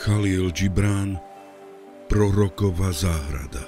Chalil Gibran, Prorokova záhrada.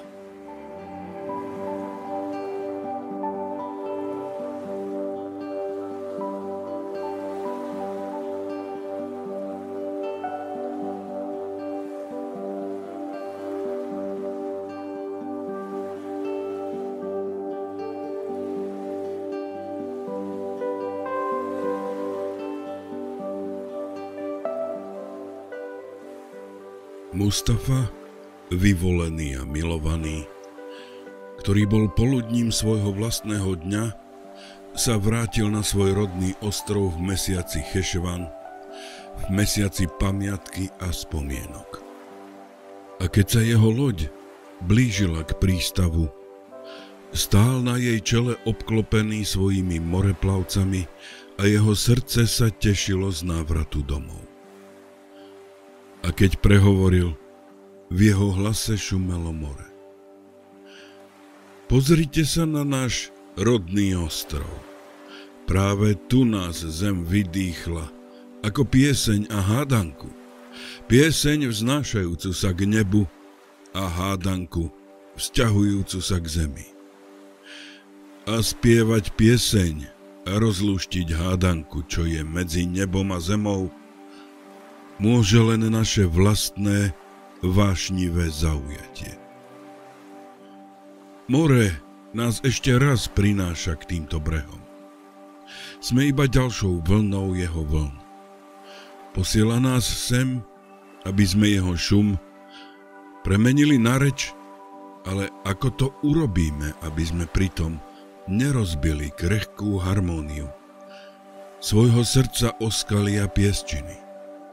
Mustafa, vyvolený a milovaný, ktorý bol poludním svojho vlastného dňa, sa vrátil na svoj rodný ostrov v mesiaci Chešvan, v mesiaci pamiatky a spomienok. A keď sa jeho loď blížila k prístavu, stál na jej čele obklopený svojimi moreplavcami a jeho srdce sa tešilo z návratu domov. A keď prehovoril, v jeho hlase šumelo more. Pozrite sa na náš rodný ostrov. Práve tu nás zem vydýchla, ako pieseň a hádanku. Pieseň vznášajúcu sa k nebu a hádanku vzťahujúcu sa k zemi. A spievať pieseň a rozlúštiť hádanku, čo je medzi nebom a zemou, môže len naše vlastné vášnivé zaujatie. More nás ešte raz prináša k týmto brehom. Sme iba ďalšou vlnou jeho vln. Posiela nás sem, aby sme jeho šum premenili na reč, ale ako to urobíme, aby sme pritom nerozbili krehkú harmóniu svojho srdca o skaly a piesčiny?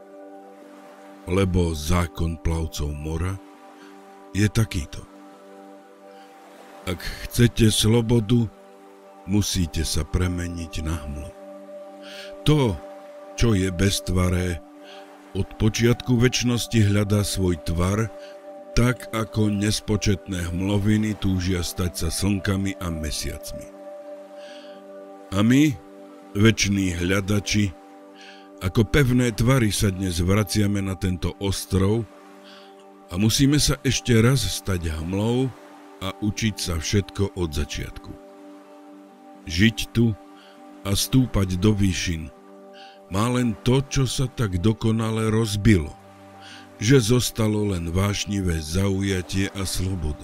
Lebo zákon plavcov mora je takýto. Ak chcete slobodu, musíte sa premeniť na hmlu. To, čo je beztvaré, od počiatku večnosti hľadá svoj tvar, tak ako nespočetné hmloviny túžia stať sa slnkami a mesiacmi. A my, veční hľadači, ako pevné tvary sa dnes vraciame na tento ostrov a musíme sa ešte raz stať hmlou a učiť sa všetko od začiatku. Žiť tu a stúpať do výšin má len to, čo sa tak dokonale rozbilo, že zostalo len vášnivé zaujatie a sloboda.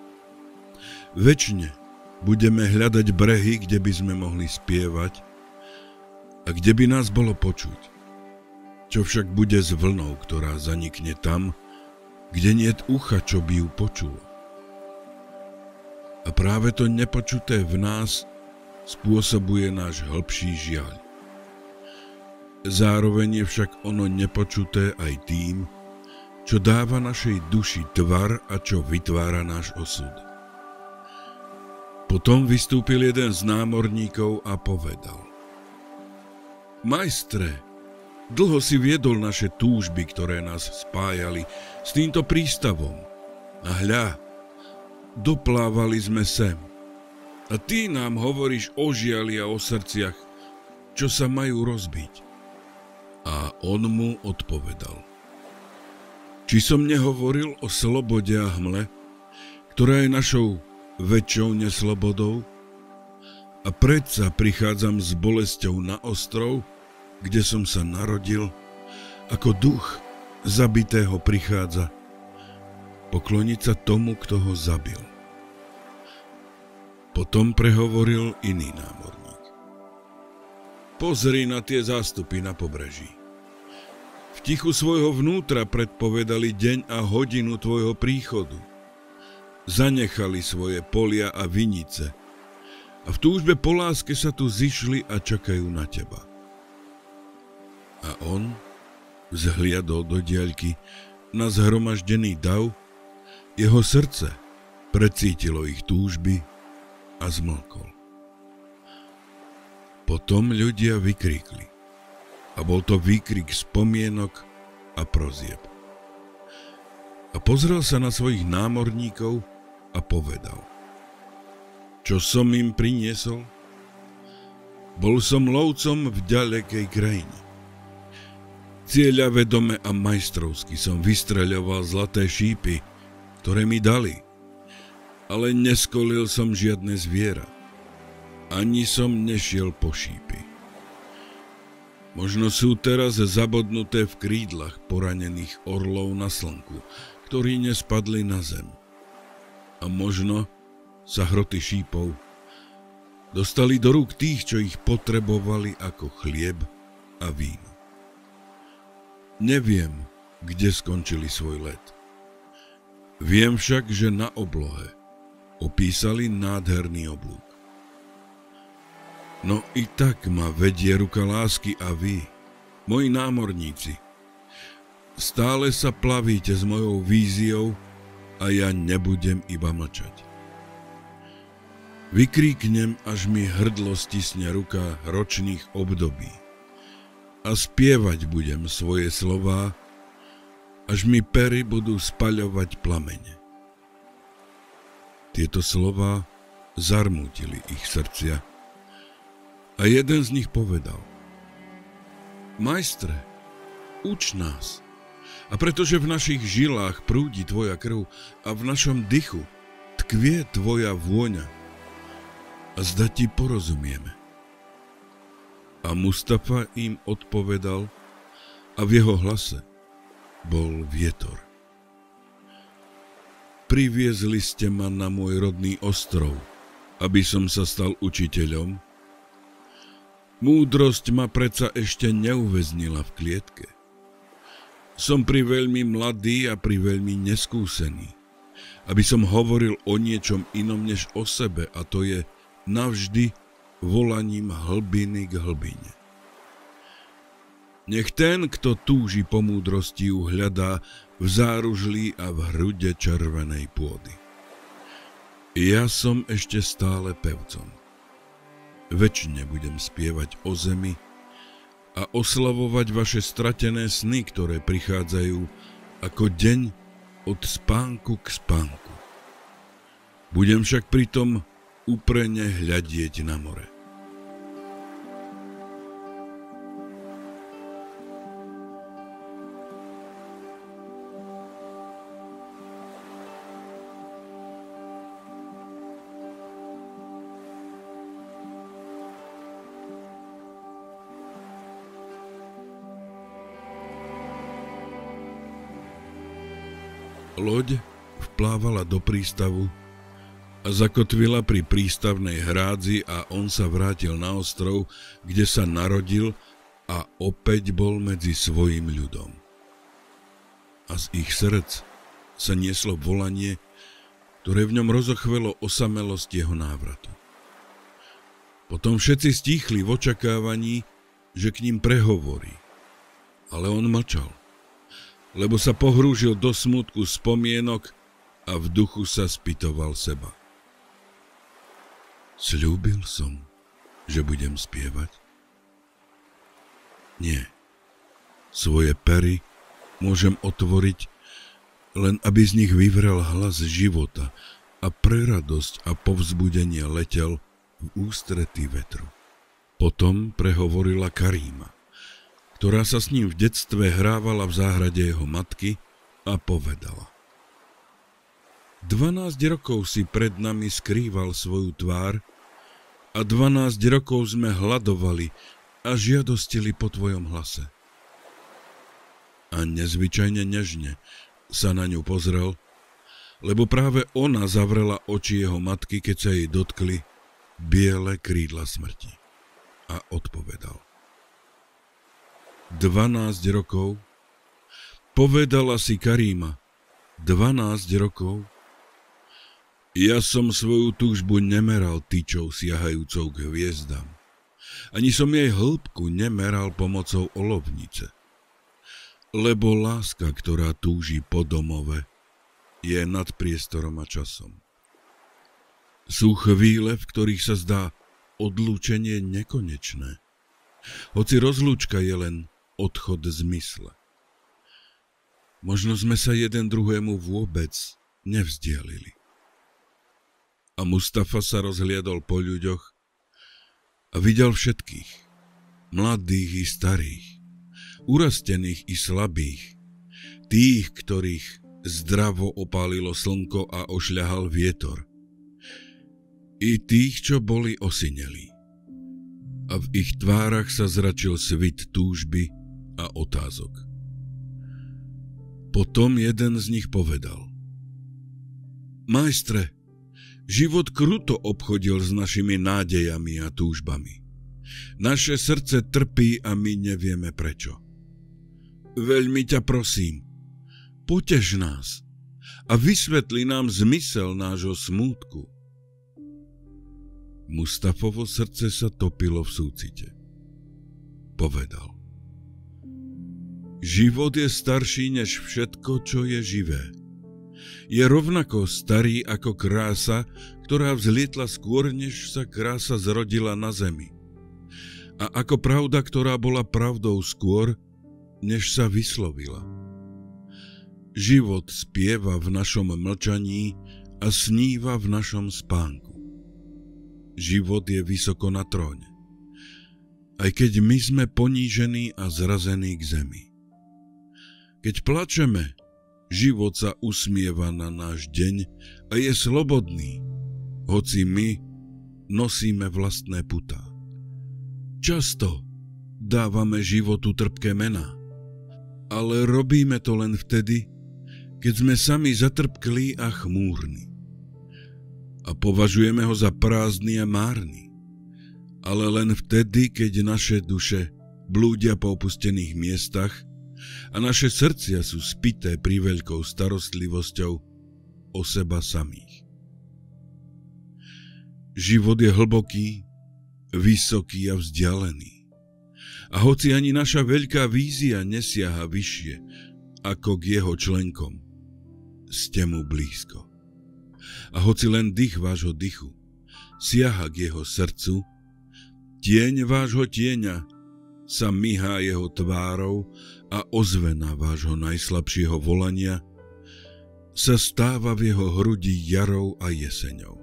Večne budeme hľadať brehy, kde by sme mohli spievať a kde by nás bolo počuť. Čo však bude s vlnou, ktorá zanikne tam, kde niet ucha, čo by ju počulo. A práve to nepočuté v nás spôsobuje náš hlbší žiaľ. Zároveň je však ono nepočuté aj tým, čo dáva našej duši tvar a čo vytvára náš osud. Potom vystúpil jeden z námorníkov a povedal: Majstre, dlho si viedol naše túžby, ktoré nás spájali s týmto prístavom. A hľa, doplávali sme sem. A ty nám hovoríš o žiali a o srdciach, čo sa majú rozbiť. A on mu odpovedal: Či som nehovoril o slobode a hmle, ktorá je našou väčšou neslobodou? A predsa prichádzam s bolesťou na ostrov, kde som sa narodil, ako duch zabitého prichádza pokloniť sa tomu, kto ho zabil. Potom prehovoril iný námorník: Pozri na tie zástupy na pobreží. V tichu svojho vnútra predpovedali deň a hodinu tvojho príchodu. Zanechali svoje polia a vinice a v túžbe po láske sa tu zišli a čakajú na teba. A on vzhliadol do diaľky na zhromaždený dav, jeho srdce precítilo ich túžby a zmlkol. Potom ľudia vykríkli a bol to výkrik spomienok a prozieb. A pozrel sa na svojich námorníkov a povedal: Čo som im priniesol? Bol som lovcom v ďalekej krajine. Cieľavedome a majstrovsky som vystreľoval zlaté šípy, ktoré mi dali, ale neskolil som žiadne zviera. Ani som nešiel po šípy. Možno sú teraz zabodnuté v krídlach poranených orlov na slnku, ktorí nespadli na zem. A možno sa hroty šípov dostali do rúk tých, čo ich potrebovali ako chlieb a víno. Neviem, kde skončili svoj let. Viem však, že na oblohe opísali nádherný oblúk. No i tak ma vedie ruka lásky a vy, moji námorníci, stále sa plavíte s mojou víziou a ja nebudem iba mlčať. Vykríknem, až mi hrdlo stisne ruka ročných období a spievať budem svoje slová, až mi pery budú spaľovať plamene. Tieto slová zarmútili ich srdcia a jeden z nich povedal: Majstre, uč nás, a pretože v našich žilách prúdi tvoja krv a v našom dychu tkvie tvoja vôňa, a zda ti porozumieme. A Mustafa im odpovedal a v jeho hlase bol vietor. Priviezli ste ma na môj rodný ostrov, aby som sa stal učiteľom. Múdrosť ma predsa ešte neuväznila v klietke. Som priveľmi mladý a priveľmi neskúsený, aby som hovoril o niečom inom než o sebe, a to je navždy volaním hlbiny k hlbine. Nech ten, kto túži po múdrosti, ju hľadá v záružlí a v hrude červenej pôdy. Ja som ešte stále pevcom. Večne budem spievať o zemi a oslavovať vaše stratené sny, ktoré prichádzajú ako deň od spánku k spánku. Budem však pritom úprene hľadieť na more. Loď vplávala do prístavu a zakotvila pri prístavnej hrádzi a on sa vrátil na ostrov, kde sa narodil a opäť bol medzi svojím ľudom. A z ich srdc sa nieslo volanie, ktoré v ňom rozochvelo osamelosť jeho návratu. Potom všetci stíchli v očakávaní, že k ním prehovorí, ale on mlčal, lebo sa pohrúžil do smútku spomienok a v duchu sa spytoval seba. Sľúbil som, že budem spievať? Nie. Svoje pery môžem otvoriť, len aby z nich vyvrel hlas života a pre radosť a povzbudenie letel v ústretí vetru. Potom prehovorila Karíma, ktorá sa s ním v detstve hrávala v záhrade jeho matky, a povedala: 12 rokov si pred nami skrýval svoju tvár a 12 rokov sme hladovali a žiadostili po tvojom hlase. A nezvyčajne nežne sa na ňu pozrel, lebo práve ona zavrela oči jeho matky, keď sa jej dotkli biele krídla smrti. A odpovedal: 12 rokov? Povedala si Karíma, 12 rokov? Ja som svoju túžbu nemeral tyčou siahajúcou k hviezdam. Ani som jej hĺbku nemeral pomocou olovnice. Lebo láska, ktorá túži po domove, je nad priestorom a časom. Sú chvíle, v ktorých sa zdá odlúčenie nekonečné, hoci rozlúčka je len odchod z mysle. Možno sme sa jeden druhému vôbec nevzdialili. A Mustafa sa rozhliadol po ľuďoch a videl všetkých, mladých i starých, urastených i slabých, tých, ktorých zdravo opálilo slnko a ošľahal vietor, i tých, čo boli osinelí. A v ich tvárach sa zračil svit túžby a otázok. Potom jeden z nich povedal: Majstre, život kruto obchodil s našimi nádejami a túžbami. Naše srdce trpí a my nevieme prečo. Veľmi ťa prosím, potež nás a vysvetli nám zmysel nášho smútku. Mustafovo srdce sa topilo v súcite. Povedal: Život je starší než všetko, čo je živé. Je rovnako starý ako krása, ktorá vzlietla skôr, než sa krása zrodila na zemi. A ako pravda, ktorá bola pravdou skôr, než sa vyslovila. Život spieva v našom mlčaní a sníva v našom spánku. Život je vysoko na tróne, aj keď my sme ponížení a zrazení k zemi. Keď plačeme, život sa usmieva na náš deň a je slobodný, hoci my nosíme vlastné putá. Často dávame životu trpké mená, ale robíme to len vtedy, keď sme sami zatrpklí a chmúrni. A považujeme ho za prázdny a márny, ale len vtedy, keď naše duše blúdia po opustených miestach a naše srdcia sú spité priveľkou starostlivosťou o seba samých. Život je hlboký, vysoký a vzdialený. A hoci ani naša veľká vízia nesiaha vyššie ako k jeho členkom, ste mu blízko. A hoci len dých vášho dychu siaha k jeho srdcu, tieň vášho tieňa sa myhá jeho tvárou a ozvena vášho najslabšieho volania sa stáva v jeho hrudi jarou a jeseňou.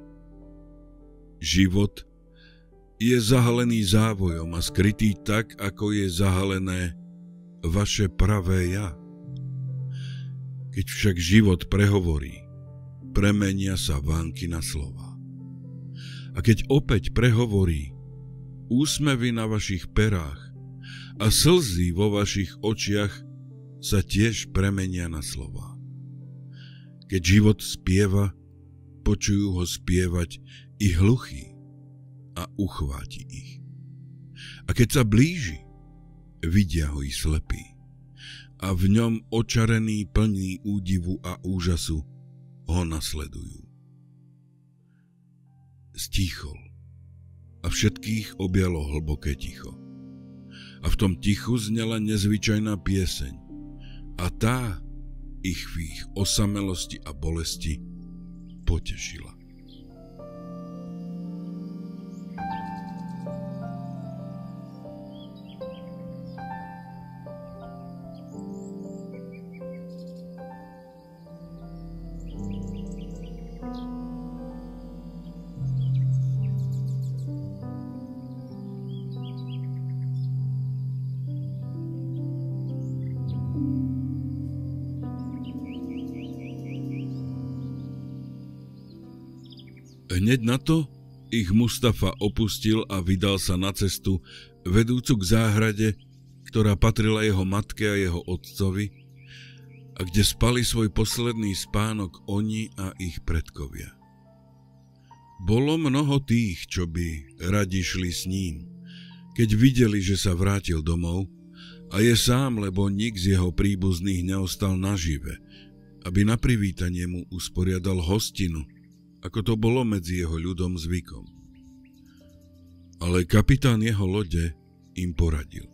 Život je zahalený závojom a skrytý tak, ako je zahalené vaše pravé ja. Keď však život prehovorí, premenia sa vánky na slova. A keď opäť prehovorí, úsmevy na vašich perách a slzy vo vašich očiach sa tiež premenia na slova. Keď život spieva, počujú ho spievať i hluchí a uchváti ich. A keď sa blíži, vidia ho i slepí a v ňom očarený plný údivu a úžasu ho nasledujú. Stíchol a všetkých objalo hlboké ticho. A v tom tichu znela nezvyčajná pieseň a tá ich v ich osamelosti a bolesti potešila. Hneď na to ich Mustafa opustil a vydal sa na cestu vedúcu k záhrade, ktorá patrila jeho matke a jeho otcovi a kde spali svoj posledný spánok oni a ich predkovia. Bolo mnoho tých, čo by radi šli s ním, keď videli, že sa vrátil domov a je sám, lebo nik z jeho príbuzných neostal nažive, aby na privítanie mu usporiadal hostinu, ako to bolo medzi jeho ľudom zvykom. Ale kapitán jeho lode im poradil: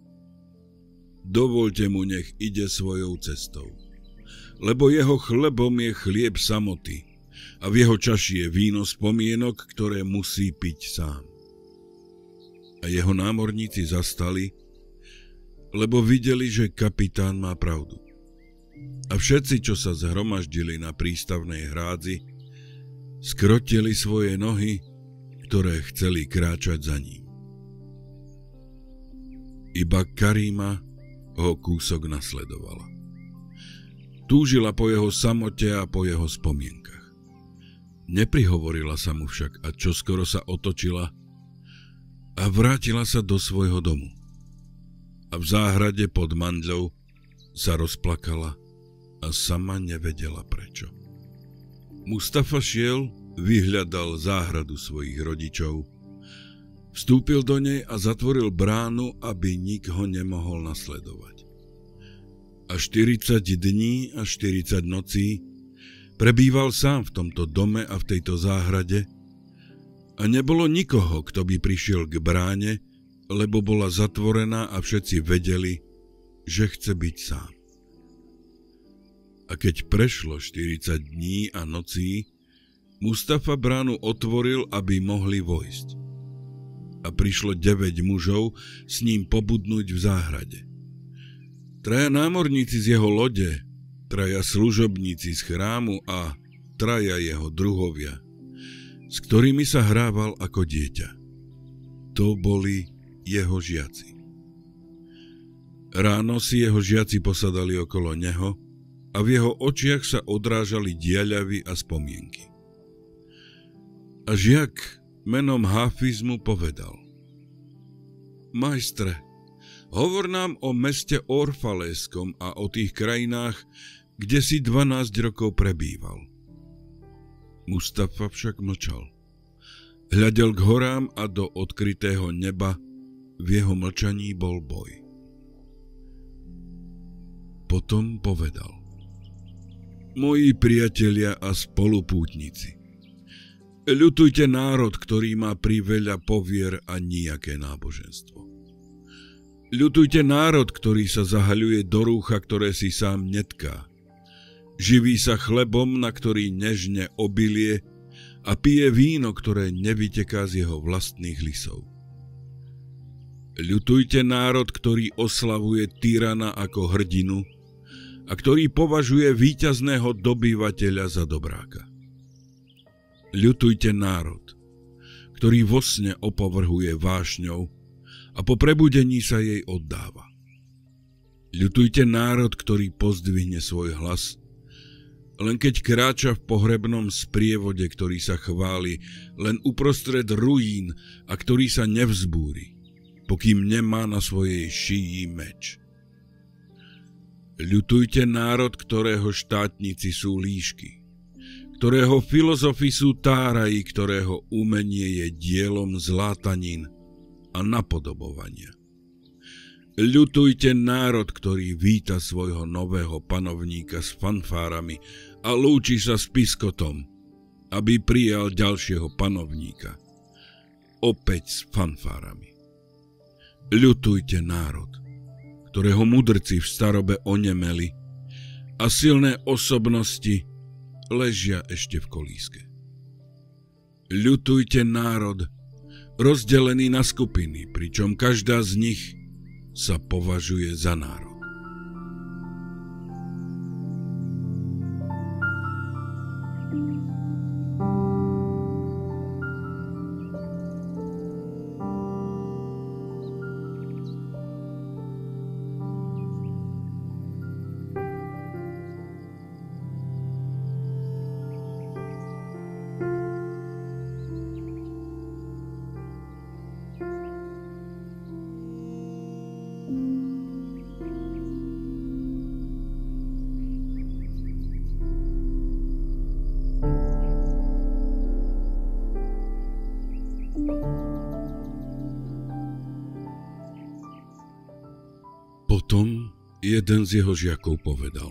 Dovoľte mu, nech ide svojou cestou, lebo jeho chlebom je chlieb samoty a v jeho čaši je víno spomienok, ktoré musí piť sám. A jeho námorníci zastali, lebo videli, že kapitán má pravdu. A všetci, čo sa zhromaždili na prístavnej hrádzi, skrotili svoje nohy, ktoré chceli kráčať za ním. Iba Karima, ho kúsok nasledovala. Túžila po jeho samote a po jeho spomienkach. Neprihovorila sa mu však a čoskoro sa otočila a vrátila sa do svojho domu. A v záhrade pod mandľou sa rozplakala a sama nevedela prečo. Mustafa šiel, vyhľadal záhradu svojich rodičov, vstúpil do nej a zatvoril bránu, aby nik ho nemohol nasledovať. A 40 dní a 40 nocí prebýval sám v tomto dome a v tejto záhrade a nebolo nikoho, kto by prišiel k bráne, lebo bola zatvorená a všetci vedeli, že chce byť sám. A keď prešlo 40 dní a nocí, Mustafa bránu otvoril, aby mohli vojsť. A prišlo 9 mužov s ním pobudnúť v záhrade. 3 námorníci z jeho lode, 3 služobníci z chrámu a 3 jeho druhovia, s ktorými sa hrával ako dieťa. To boli jeho žiaci. Ráno si jeho žiaci posadali okolo neho a v jeho očiach sa odrážali diaľavy a spomienky. A žiak menom Hafiz mu povedal: Majstre, hovor nám o meste Orfaléskom a o tých krajinách, kde si 12 rokov prebýval. Mustafa však mlčal. Hľadel k horám a do odkrytého neba, v jeho mlčaní bol boj. Potom povedal: Moji priatelia a spolupútnici, ľutujte národ, ktorý má priveľa povier a nijaké náboženstvo. Ľutujte národ, ktorý sa zahaľuje do rúcha, ktoré si sám netká. Živí sa chlebom, na ktorý nežne obilie a pije víno, ktoré nevyteká z jeho vlastných lisov. Ľutujte národ, ktorý oslavuje tyrana ako hrdinu a ktorý považuje víťazného dobývateľa za dobráka. Ľutujte národ, ktorý vo sne opovrhuje vášňou a po prebudení sa jej oddáva. Ľutujte národ, ktorý pozdvihne svoj hlas, len keď kráča v pohrebnom sprievode, ktorý sa chváli len uprostred ruín a ktorý sa nevzbúri, pokým nemá na svojej šíji meč. Ľutujte národ, ktorého štátnici sú líšky, ktorého filozofi sú táraji, ktorého umenie je dielom zlátanín a napodobovania. Ľutujte národ, ktorý víta svojho nového panovníka s fanfárami a lúči sa s piskotom, aby prijal ďalšieho panovníka, opäť s fanfárami. Ľutujte národ, ktorého mudrci v starobe onemeli a silné osobnosti ležia ešte v kolíske. Ľutujte národ, rozdelený na skupiny, pričom každá z nich sa považuje za národ. Potom jeden z jeho žiakov povedal: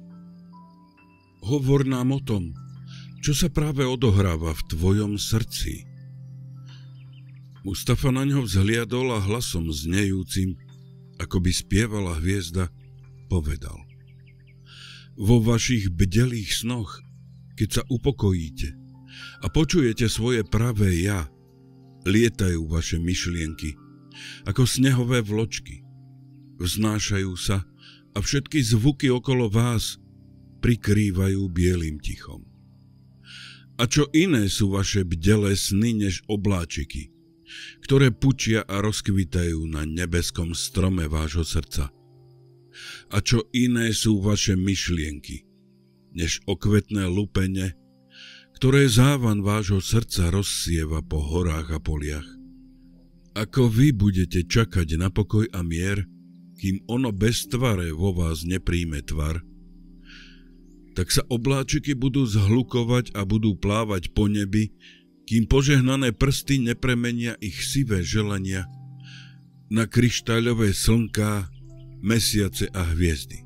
Hovor nám o tom, čo sa práve odohráva v tvojom srdci. Mustafa na ňo vzhliadol a hlasom znejúcim, ako by spievala hviezda, povedal: Vo vašich bdelých snoch, keď sa upokojíte a počujete svoje pravé ja, lietajú vaše myšlienky ako snehové vločky. Vznášajú sa a všetky zvuky okolo vás prikrývajú bielým tichom. A čo iné sú vaše bdelé sny než obláčiky, ktoré pučia a rozkvitajú na nebeskom strome vášho srdca, A čo iné sú vaše myšlienky, než okvetné lupene, ktoré závan vášho srdca rozsieva po horách a poliach. Ako vy budete čakať na pokoj a mier, kým ono bez tvare vo vás nepríjme tvar, tak sa obláčiky budú zhlukovať a budú plávať po nebi, kým požehnané prsty nepremenia ich sivé želania na kryštáľové slnká, mesiace a hviezdy.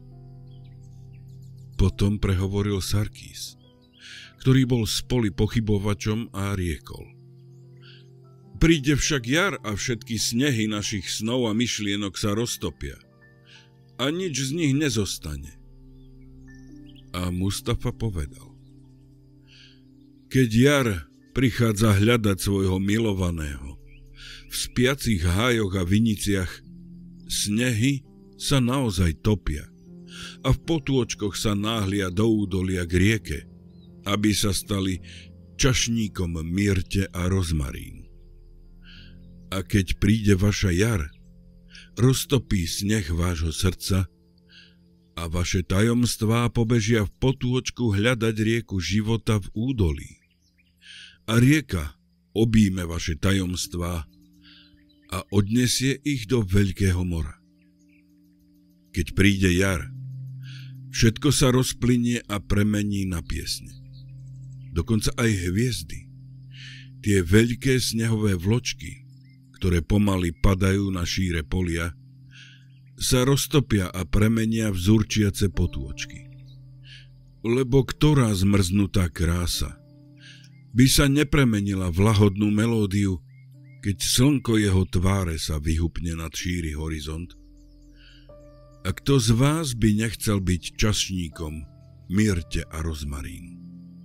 Potom prehovoril Sarkís, ktorý bol spoli pochybovačom a riekol: Príde však jar a všetky snehy našich snov a myšlienok sa roztopia a nič z nich nezostane. A Mustafa povedal: Keď jar prichádza hľadať svojho milovaného v spiacich hájoch a viniciach, snehy sa naozaj topia a v potôčkoch sa náhlia do údolia k rieke, aby sa stali čašníkom myrte a rozmarínu. A keď príde vaša jar, roztopí sneh vášho srdca a vaše tajomstvá pobežia v potôčku hľadať rieku života v údolí. A rieka obíme vaše tajomstvá a odnesie ich do veľkého mora. Keď príde jar, všetko sa rozplynie a premení na piesne. Dokonca aj hviezdy, tie veľké snehové vločky, ktoré pomaly padajú na šíre polia, sa roztopia a premenia v zurčiace potôčky. Lebo ktorá zmrznutá krása by sa nepremenila v lahodnú melódiu, keď slnko jeho tváre sa vyhupne nad šíry horizont? A kto z vás by nechcel byť čašníkom myrte a rozmarínu?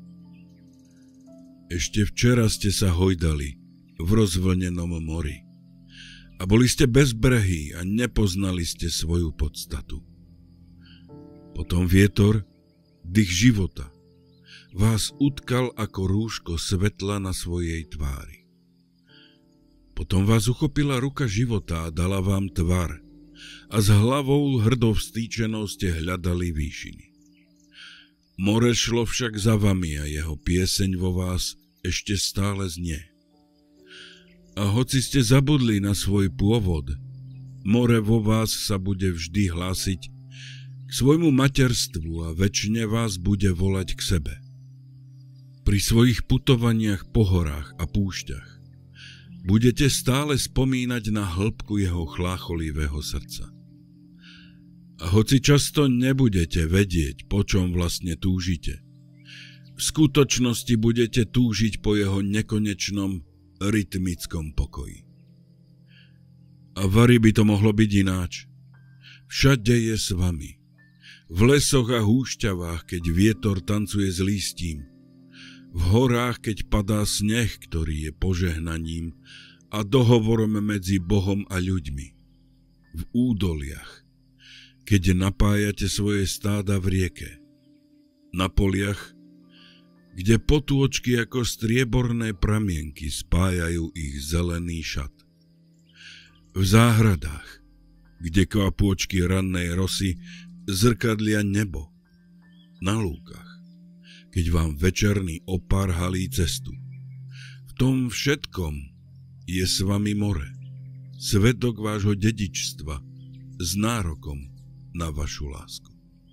Ešte včera ste sa hojdali v rozvlnenom mori a boli ste bezbrehí a nepoznali ste svoju podstatu. Potom vietor, dých života, vás utkal ako rúško svetla na svojej tvári. Potom vás uchopila ruka života a dala vám tvar a s hlavou hrdou vstýčenou ste hľadali výšiny. More šlo však za vami a jeho pieseň vo vás ešte stále znie. A hoci ste zabudli na svoj pôvod, more vo vás sa bude vždy hlásiť k svojmu materstvu a večne vás bude volať k sebe. Pri svojich putovaniach po horách a púšťach budete stále spomínať na hĺbku jeho chlácholivého srdca. A hoci často nebudete vedieť, po čom vlastne túžite, v skutočnosti budete túžiť po jeho nekonečnom rytmickom pokoji. A vari by to mohlo byť ináč. Všade je s vami. V lesoch a húšťavách, keď vietor tancuje s lístím, v horách, keď padá sneh, ktorý je požehnaním a dohovorom medzi Bohom a ľuďmi, v údoliach, keď napájate svoje stáda v rieke, na poliach, kde potôčky ako strieborné pramienky spájajú ich zelený šat, v záhradách, kde kvapôčky rannej rosy zrkadlia nebo, na lúkach, keď vám večerný opár halí cestu. V tom všetkom je s vami more, svedok vášho dedičstva s nárokom na vašu lásku.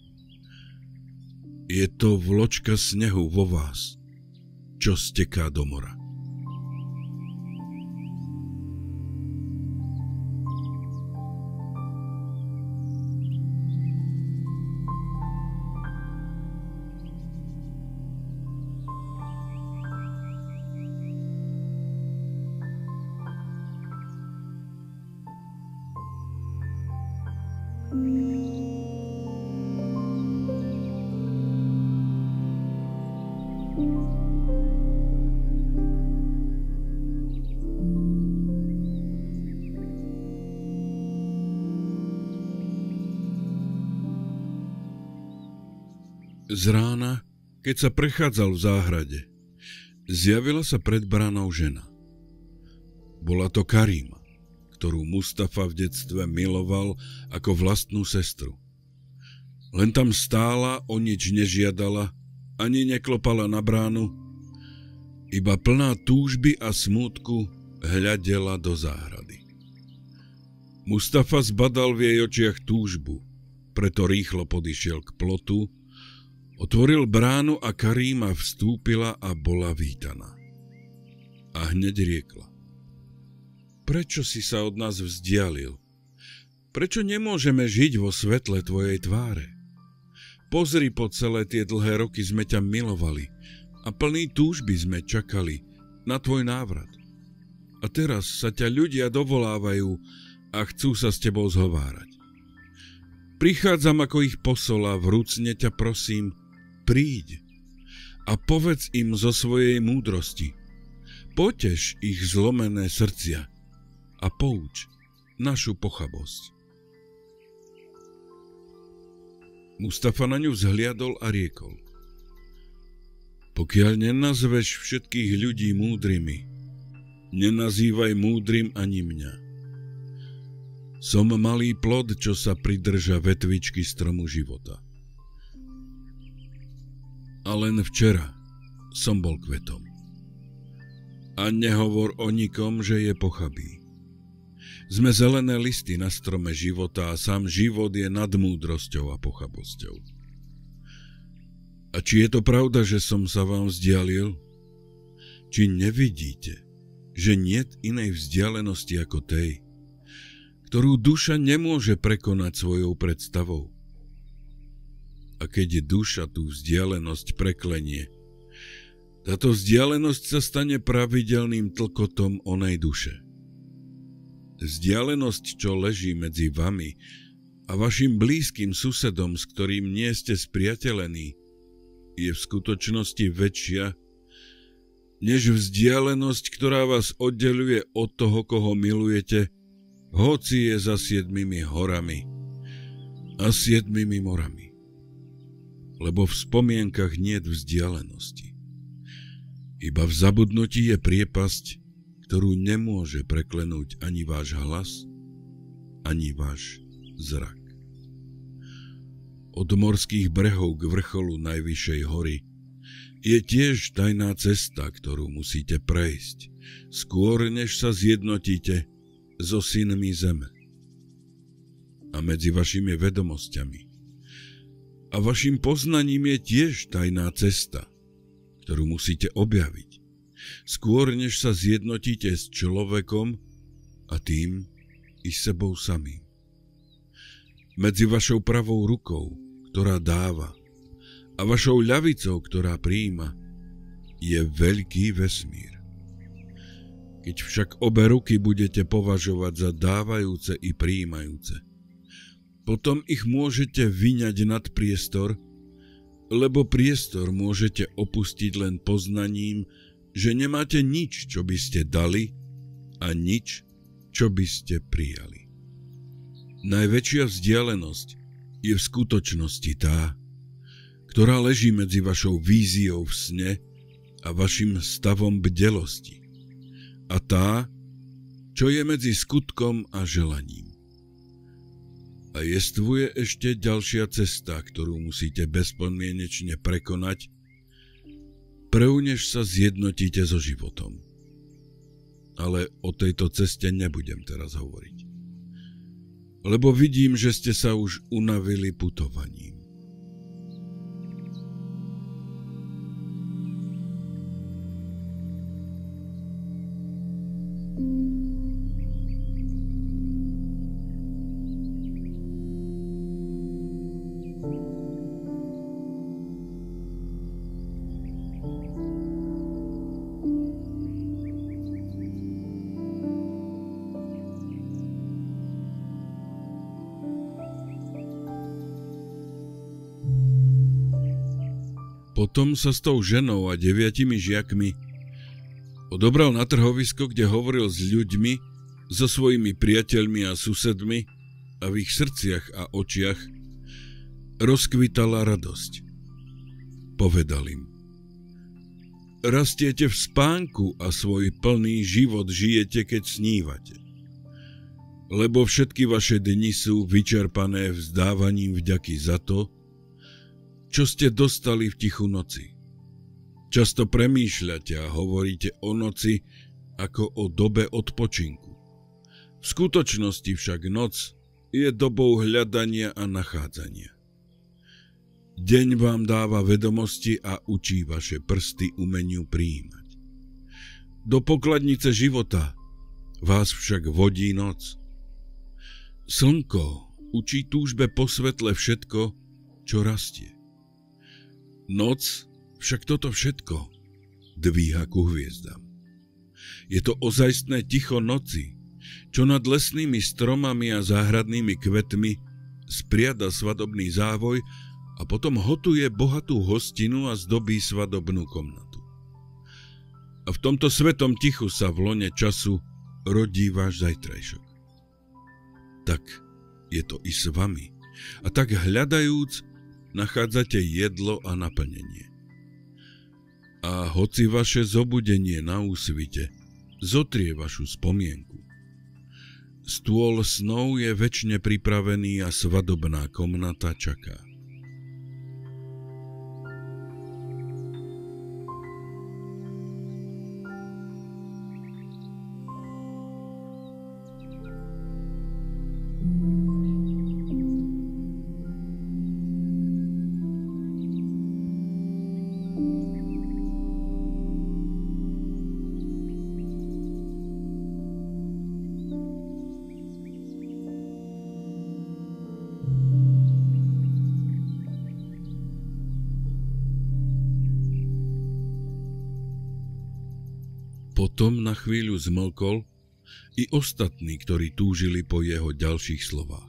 Je to vločka snehu vo vás, čo steká do mora. Z rána, keď sa prechádzal v záhrade, zjavila sa pred bránou žena. Bola to Karima, ktorú Mustafa v detstve miloval ako vlastnú sestru. Len tam stála, o nič nežiadala, ani neklopala na bránu, iba plná túžby a smútku hľadela do záhrady. Mustafa zbadal v jej očiach túžbu, preto rýchlo podišiel k plotu, otvoril bránu a Karíma vstúpila a bola vítaná. A hneď riekla: Prečo si sa od nás vzdialil? Prečo nemôžeme žiť vo svetle tvojej tváre? Pozri, po celé tie dlhé roky sme ťa milovali a plný túžby sme čakali na tvoj návrat. A teraz sa ťa ľudia dovolávajú a chcú sa s tebou zhovárať. Prichádzam ako ich posol a vrúcne ťa prosím, príď a povedz im zo svojej múdrosti. Poteš ich zlomené srdcia a pouč našu pochabosť. Mustafa na ňu vzhliadol a riekol: Pokiaľ nenazveš všetkých ľudí múdrymi, nenazývaj múdrym ani mňa. Som malý plod, čo sa pridrža vetvičky stromu života. A len včera som bol kvetom. A nehovor o nikom, že je pochabý. Sme zelené listy na strome života a sám život je nad múdrosťou a pochabosťou. A či je to pravda, že som sa vám vzdialil? Či nevidíte, že niet inej vzdialenosti ako tej, ktorú duša nemôže prekonať svojou predstavou? A keď duša tú vzdialenosť preklenie, táto vzdialenosť sa stane pravidelným tlkotom onej duše. Vzdialenosť, čo leží medzi vami a vašim blízkym susedom, s ktorým nie ste spriateľení, je v skutočnosti väčšia než vzdialenosť, ktorá vás oddeľuje od toho, koho milujete, hoci je za 7 horami a 7 morami. Lebo v spomienkach niet vzdialenosti. Iba v zabudnutí je priepasť, ktorú nemôže preklenúť ani váš hlas, ani váš zrak. Od morských brehov k vrcholu najvyššej hory je tiež tajná cesta, ktorú musíte prejsť, skôr než sa zjednotíte so synmi zeme. A medzi vašimi vedomosťami a vašim poznaním je tiež tajná cesta, ktorú musíte objaviť, skôr než sa zjednotíte s človekom a tým i sebou samým. Medzi vašou pravou rukou, ktorá dáva, a vašou ľavicou, ktorá prijíma, je veľký vesmír. Keď však obe ruky budete považovať za dávajúce i prijímajúce, potom ich môžete vyňať nad priestor, lebo priestor môžete opustiť len poznaním, že nemáte nič, čo by ste dali a nič, čo by ste prijali. Najväčšia vzdialenosť je v skutočnosti tá, ktorá leží medzi vašou víziou v sne a vašim stavom bdelosti, a tá, čo je medzi skutkom a želaním. A jestvuje ešte ďalšia cesta, ktorú musíte bezpodmienečne prekonať, prv než sa zjednotíte so životom. Ale o tejto ceste nebudem teraz hovoriť. Lebo vidím, že ste sa už unavili putovaním. Potom sa s tou ženou a 9 žiakmi odobral na trhovisko, kde hovoril s ľuďmi, so svojimi priateľmi a susedmi, a v ich srdciach a očiach rozkvitala radosť. Povedal im: Rastiete v spánku a svoj plný život žijete, keď snívate. lebo všetky vaše dni sú vyčerpané vzdávaním vďaky za to, čo ste dostali v tichu noci. Často premýšľate a hovoríte o noci ako o dobe odpočinku. V skutočnosti však noc je dobou hľadania a nachádzania. Deň vám dáva vedomosti a učí vaše prsty umeniu prijímať. Do pokladnice života vás však vodí noc. Slnko učí túžbe po svetle všetko, čo rastie. Noc však toto všetko dvíha ku hviezdam. Je to ozajstné ticho noci, čo nad lesnými stromami a záhradnými kvetmi spriada svadobný závoj a potom hotuje bohatú hostinu a zdobí svadobnú komnatu. A v tomto svetom tichu sa v lone času rodí váš zajtrajšok. Tak je to i s vami. A tak hľadajúc, nachádzate jedlo a naplnenie. A hoci vaše zobudenie na úsvite zotrie vašu spomienku, stôl snov je večne pripravený a svadobná komnata čaká. Potom na chvíľu zmlkol i ostatní, ktorí túžili po jeho ďalších slovách.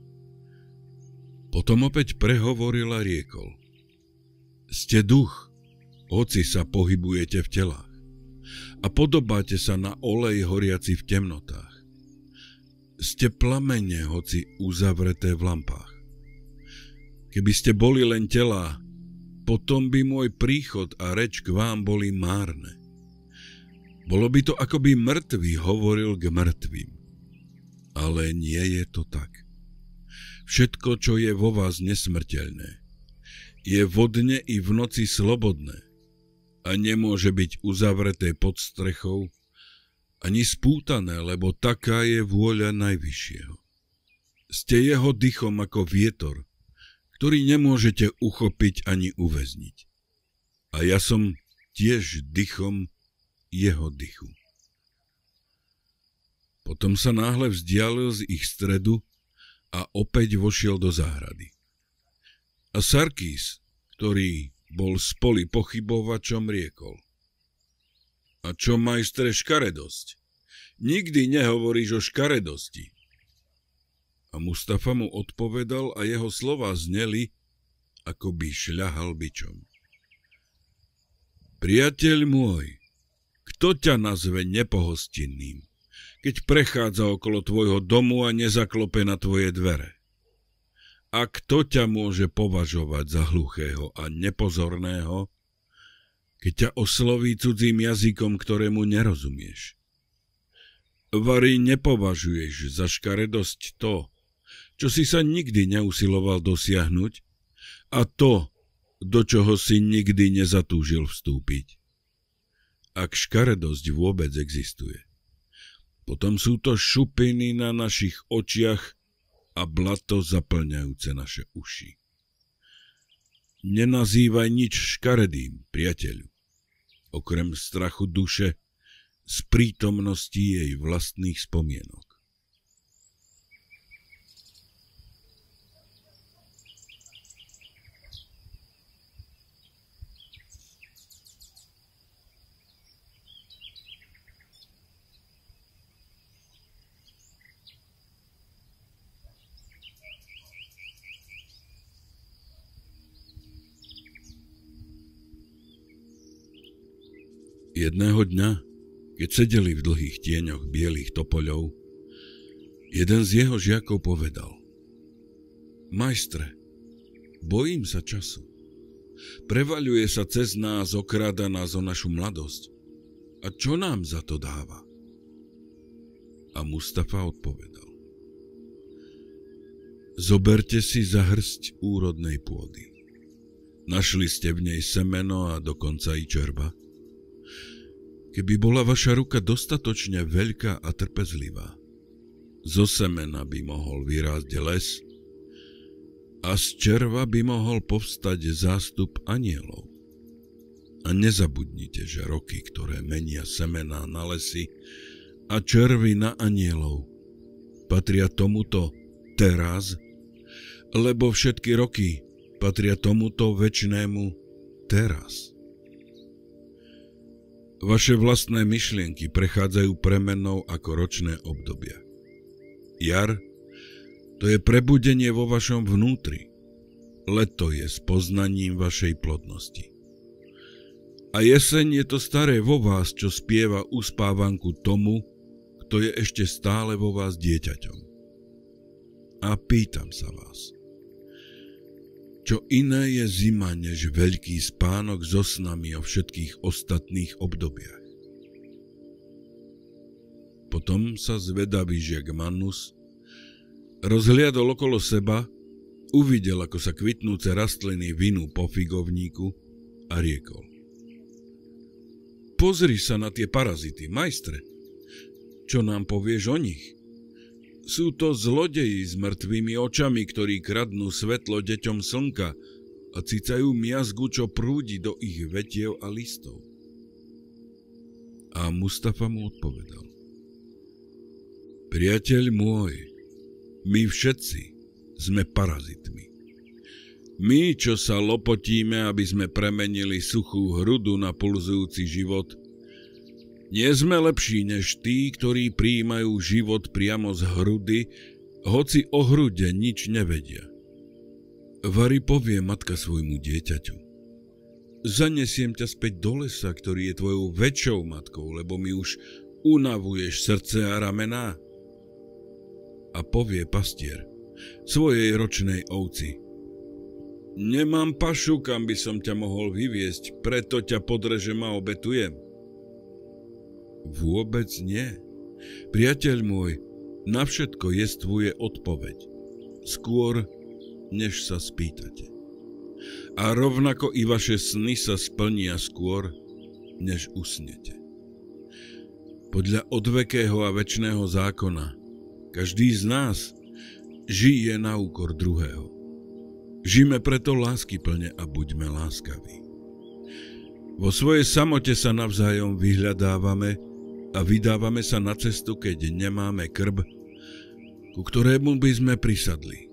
Potom opäť prehovoril a riekol: Ste duch, hoci sa pohybujete v telách, a podobáte sa na olej horiaci v temnotách. Ste plamene, hoci uzavreté v lampách. Keby ste boli len telá, potom by môj príchod a reč k vám boli márne. Bolo by to, ako by mŕtvy hovoril k mŕtvým. Ale nie je to tak. Všetko, čo je vo vás nesmrteľné, je vodne i v noci slobodné a nemôže byť uzavreté pod strechou ani spútané, lebo taká je vôľa Najvyššieho. Ste jeho dychom ako vietor, ktorý nemôžete uchopiť ani uväzniť. A ja som tiež dychom jeho dychu. Potom sa náhle vzdialil z ich stredu a opäť vošiel do záhrady. A Sarkís, ktorý bol spoli pochybovačom, riekol: A čo, majstre, škaredosť? Nikdy nehovoríš o škaredosti. A Mustafa mu odpovedal a jeho slová zneli, ako by šľahal bičom. Priateľ môj, kto ťa nazve nepohostinným, keď prechádza okolo tvojho domu a nezaklope na tvoje dvere? A kto ťa môže považovať za hluchého a nepozorného, keď ťa osloví cudzím jazykom, ktorému nerozumieš? Vari nepovažuješ za škaredosť to, čo si sa nikdy neusiloval dosiahnuť, a to, do čoho si nikdy nezatúžil vstúpiť. Ak škaredosť vôbec existuje, potom sú to šupiny na našich očiach a blato zaplňajúce naše uši. Nenazývaj nič škaredým, priateľu, okrem strachu duše z prítomnosti jej vlastných spomienok. Jedného dňa, keď sedeli v dlhých tieňoch bielých topoľov, jeden z jeho žiakov povedal: Majstre, bojím sa času. Prevaľuje sa cez nás, okráda nás o našu mladosť. A čo nám za to dáva? A Mustafa odpovedal: Zoberte si za hrst úrodnej pôdy. Našli ste v nej semeno a dokonca i červa. Keby bola vaša ruka dostatočne veľká a trpezlivá, zo semena by mohol vyrásť les a z červa by mohol povstať zástup anielov. A nezabudnite, že roky, ktoré menia semená na lesy a červy na anielov, patria tomuto teraz, lebo všetky roky patria tomuto večnému teraz. Vaše vlastné myšlienky prechádzajú premenou ako ročné obdobia. Jar, to je prebudenie vo vašom vnútri. Leto je spoznaním vašej plodnosti. A jeseň je to staré vo vás, čo spieva uspávanku tomu, kto je ešte stále vo vás dieťaťom. A pýtam sa vás, čo iné je zima, než veľký spánok so snami o všetkých ostatných obdobiach. Potom sa zvedavý žiak Mannus rozhliadol okolo seba, uvidel, ako sa kvitnúce rastliny vinú po figovníku a riekol: Pozri sa na tie parazity, majstre. Čo nám povieš o nich? Sú to zlodeji s mŕtvými očami, ktorí kradnú svetlo deťom slnka a cicajú miazgu, čo prúdi do ich vetiev a listov. A Mustafa mu odpovedal: Priateľ môj, my všetci sme parazitmi. My, čo sa lopotíme, aby sme premenili suchú hrudu na pulzujúci život, nie sme lepší než tí, ktorí prijímajú život priamo z hrudy, hoci o hrude nič nevedia. Vari povie matka svojmu dieťaťu: Zanesiem ťa späť do lesa, ktorý je tvojou väčšou matkou, lebo mi už unavuješ srdce a ramená. A povie pastier svojej ročnej ovci: Nemám pašu, kam by som ťa mohol vyviesť, preto ťa podrežem a obetujem. Vôbec nie. Priateľ môj, na všetko jestvuje odpoveď. Skôr, než sa spýtate. A rovnako i vaše sny sa splnia skôr, než usnete. Podľa odvekého a večného zákona, každý z nás žije na úkor druhého. Žijme preto láskyplne a buďme láskaví. Vo svojej samote sa navzájom vyhľadávame a vydávame sa na cestu, keď nemáme krb, ku ktorému by sme prisadli.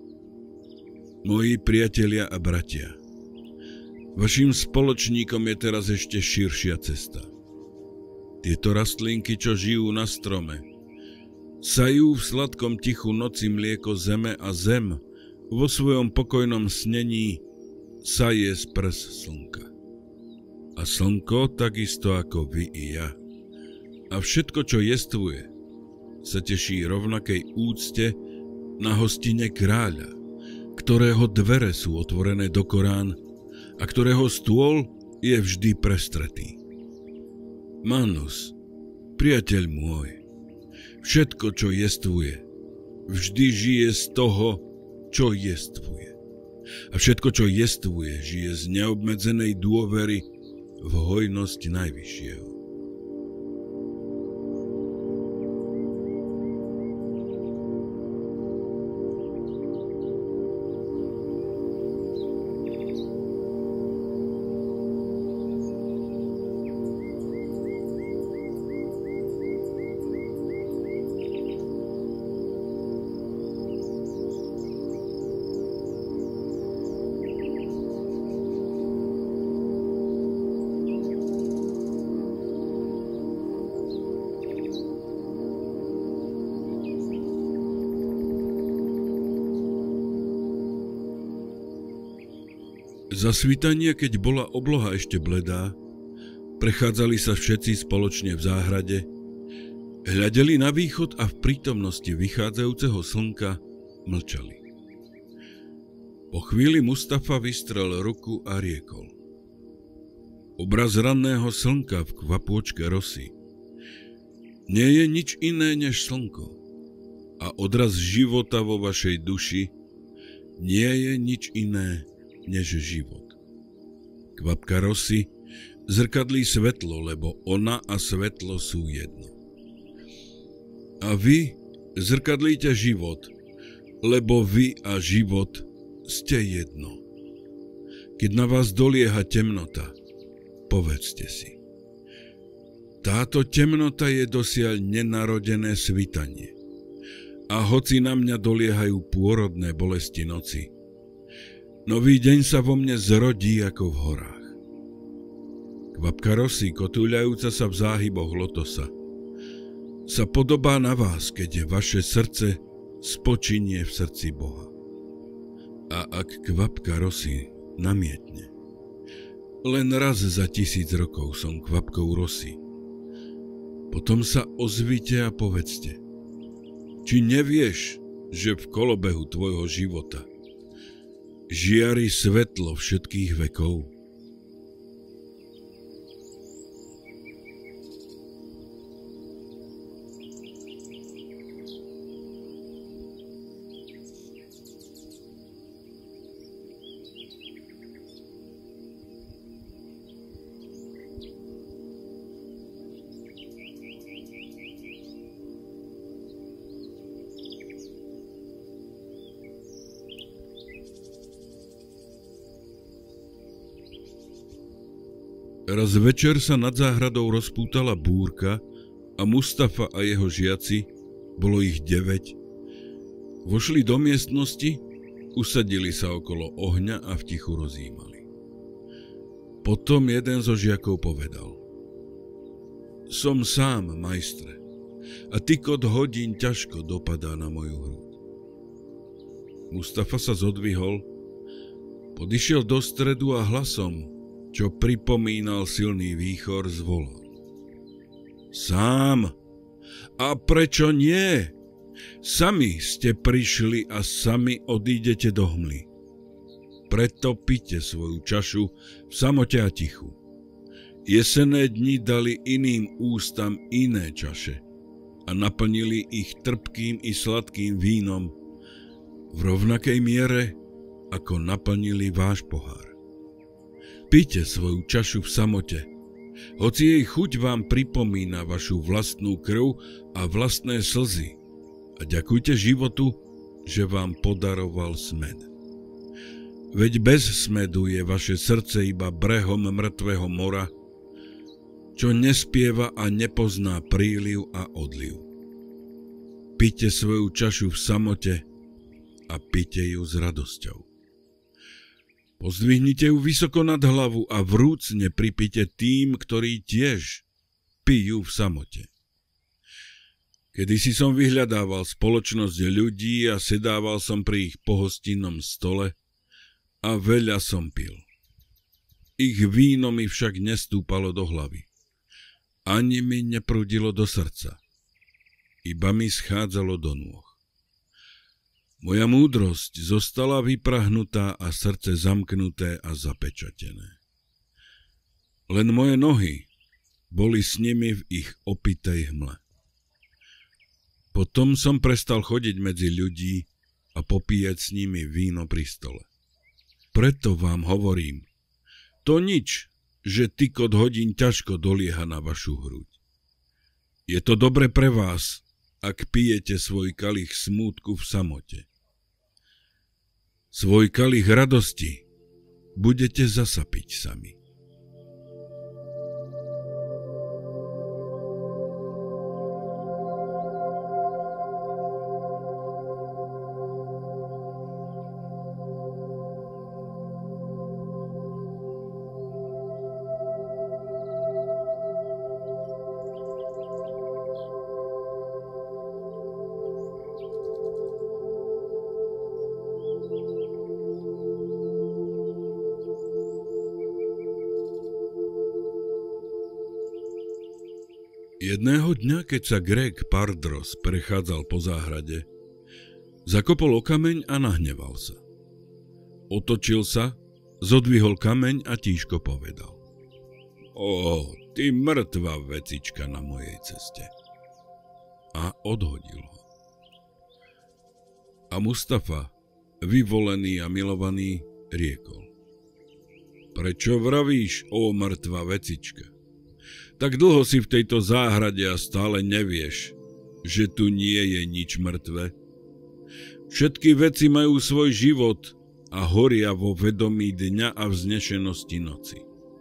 Moji priatelia a bratia, vaším spoločníkom je teraz ešte širšia cesta. Tieto rastlinky, čo žijú na strome, sajú v sladkom tichu noci mlieko zeme a zem vo svojom pokojnom snení saje z prs slnka. A slnko, takisto ako vy i ja, a všetko, čo jestvuje, sa teší rovnakej úcte na hostine kráľa, ktorého dvere sú otvorené do Korán a ktorého stôl je vždy prestretý. Mannus, priateľ môj, všetko, čo jestvuje, vždy žije z toho, čo jestvuje. A všetko, čo jestvuje, žije z neobmedzenej dôvery v hojnosť Najvyššieho. Za svitania, keď bola obloha ešte bledá, prechádzali sa všetci spoločne v záhrade, hľadeli na východ a v prítomnosti vychádzajúceho slnka mlčali. Po chvíli Mustafa vystrel ruku a riekol: Obraz ranného slnka v kvapôčke rosy nie je nič iné než slnko a odraz života vo vašej duši nie je nič iné než život. Kvapka rosy zrkadlí svetlo, lebo ona a svetlo sú jedno. A vy zrkadlíte život, lebo vy a život ste jedno. Keď na vás dolieha temnota, povedzte si: táto temnota je dosiaľ nenarodené svitanie. A hoci na mňa doliehajú pôrodné bolesti noci, nový deň sa vo mne zrodí ako v horách. Kvapka rosy, kotúľajúca sa v záhyboch lotosa, sa podobá na vás, keď vaše srdce spočinie v srdci Boha. A ak kvapka rosy namietne: len raz za 1000 rokov som kvapkou rosy, potom sa ozvite a povedzte: či nevieš, že v kolobehu tvojho života žiari svetlo všetkých vekov? Raz večer sa nad záhradou rozpútala búrka a Mustafa a jeho žiaci, bolo ich 9, vošli do miestnosti, usadili sa okolo ohňa a v tichu rozjímali. Potom jeden zo žiakov povedal: som sám, majstre, a tykot hodín ťažko dopadá na moju hruď. Mustafa sa zodvihol, podišiel do stredu a hlasom, čo pripomínal silný výchor, zvolal: sám? A prečo nie? Sami ste prišli a sami odídete do hmly. Preto pite svoju čašu v samote a tichu. Jesenné dni dali iným ústam iné čaše a naplnili ich trpkým i sladkým vínom v rovnakej miere, ako naplnili váš pohár. Pite svoju čašu v samote, hoci jej chuť vám pripomína vašu vlastnú krv a vlastné slzy, a ďakujte životu, že vám podaroval smed. Veď bez smedu je vaše srdce iba brehom mŕtvého mora, čo nespieva a nepozná príliv a odliv. Pite svoju čašu v samote a pite ju s radosťou. Pozdvihnite ju vysoko nad hlavu a vrúcne pripite tým, ktorí tiež pijú v samote. Kedysi som vyhľadával spoločnosť ľudí a sedával som pri ich pohostinnom stole a veľa som pil. Ich víno mi však nestúpalo do hlavy. Ani mi neprúdilo do srdca. Iba mi schádzalo do nôh. Moja múdrosť zostala vyprahnutá a srdce zamknuté a zapečatené. Len moje nohy boli s nimi v ich opitej hmle. Potom som prestal chodiť medzi ľudí a popíjať s nimi víno pri stole. Preto vám hovorím, to nič, že tykot hodín ťažko dolieha na vašu hruď. Je to dobre pre vás, ak pijete svoj kalich smútku v samote. Svoj kalich radosti budete zasa piť sami. Jedného dňa, keď sa Grég Pardros prechádzal po záhrade, zakopol o kameň a nahneval sa. Otočil sa, zodvihol kameň a tížko povedal: Ó, ty mŕtva vecička na mojej ceste. A odhodil ho. A Mustafa vyvolený a milovaný, riekol: Prečo vravíš, ó mŕtva vecička? Tak dlho si v tejto záhrade a stále nevieš, že tu nie je nič mŕtve? Všetky veci majú svoj život a horia vo vedomí dňa a vznešenosti noci.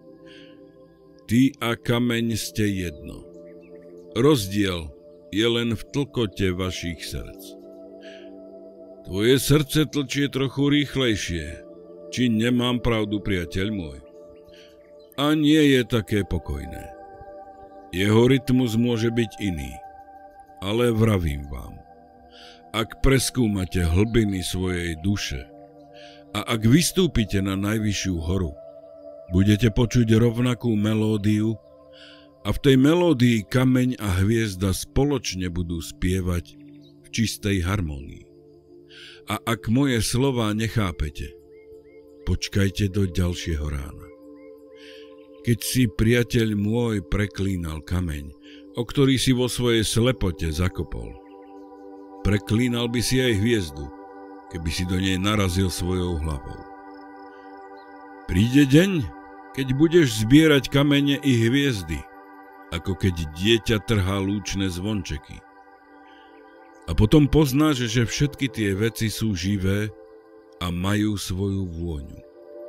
Ty a kameň ste jedno. Rozdiel je len v tlkote vašich srdc. Tvoje srdce tlčie trochu rýchlejšie. Či nemám pravdu, priateľ môj? A nie je také pokojné. Jeho rytmus môže byť iný, ale vravím vám, ak preskúmate hlbiny svojej duše a ak vystúpite na najvyššiu horu, budete počuť rovnakú melódiu a v tej melódii kameň a hviezda spoločne budú spievať v čistej harmónii. A ak moje slová nechápete, počkajte do ďalšieho rána. Keď si, priateľ môj, preklínal kameň, o ktorý si vo svojej slepote zakopol, preklínal by si aj hviezdu, keby si do nej narazil svojou hlavou. Príde deň, keď budeš zbierať kamene i hviezdy, ako keď dieťa trhá lúčne zvončeky. A potom poznáš, že všetky tie veci sú živé a majú svoju vôňu.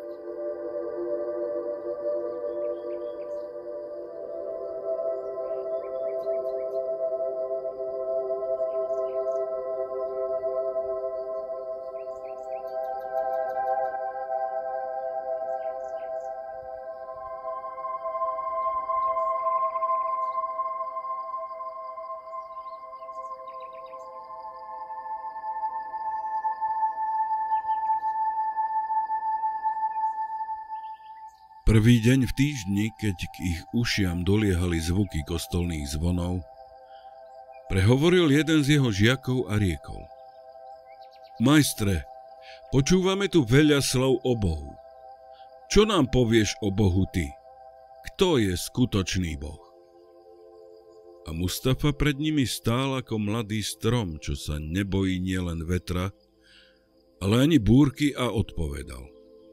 Prvý deň v týždni, keď k ich ušiam doliehali zvuky kostolných zvonov, prehovoril jeden z jeho žiakov a riekol: Majstre, počúvame tu veľa slov o Bohu. Čo nám povieš o Bohu ty? Kto je skutočný Boh? A Mustafa pred nimi stál ako mladý strom, čo sa nebojí nielen vetra, ale ani búrky, a odpovedal: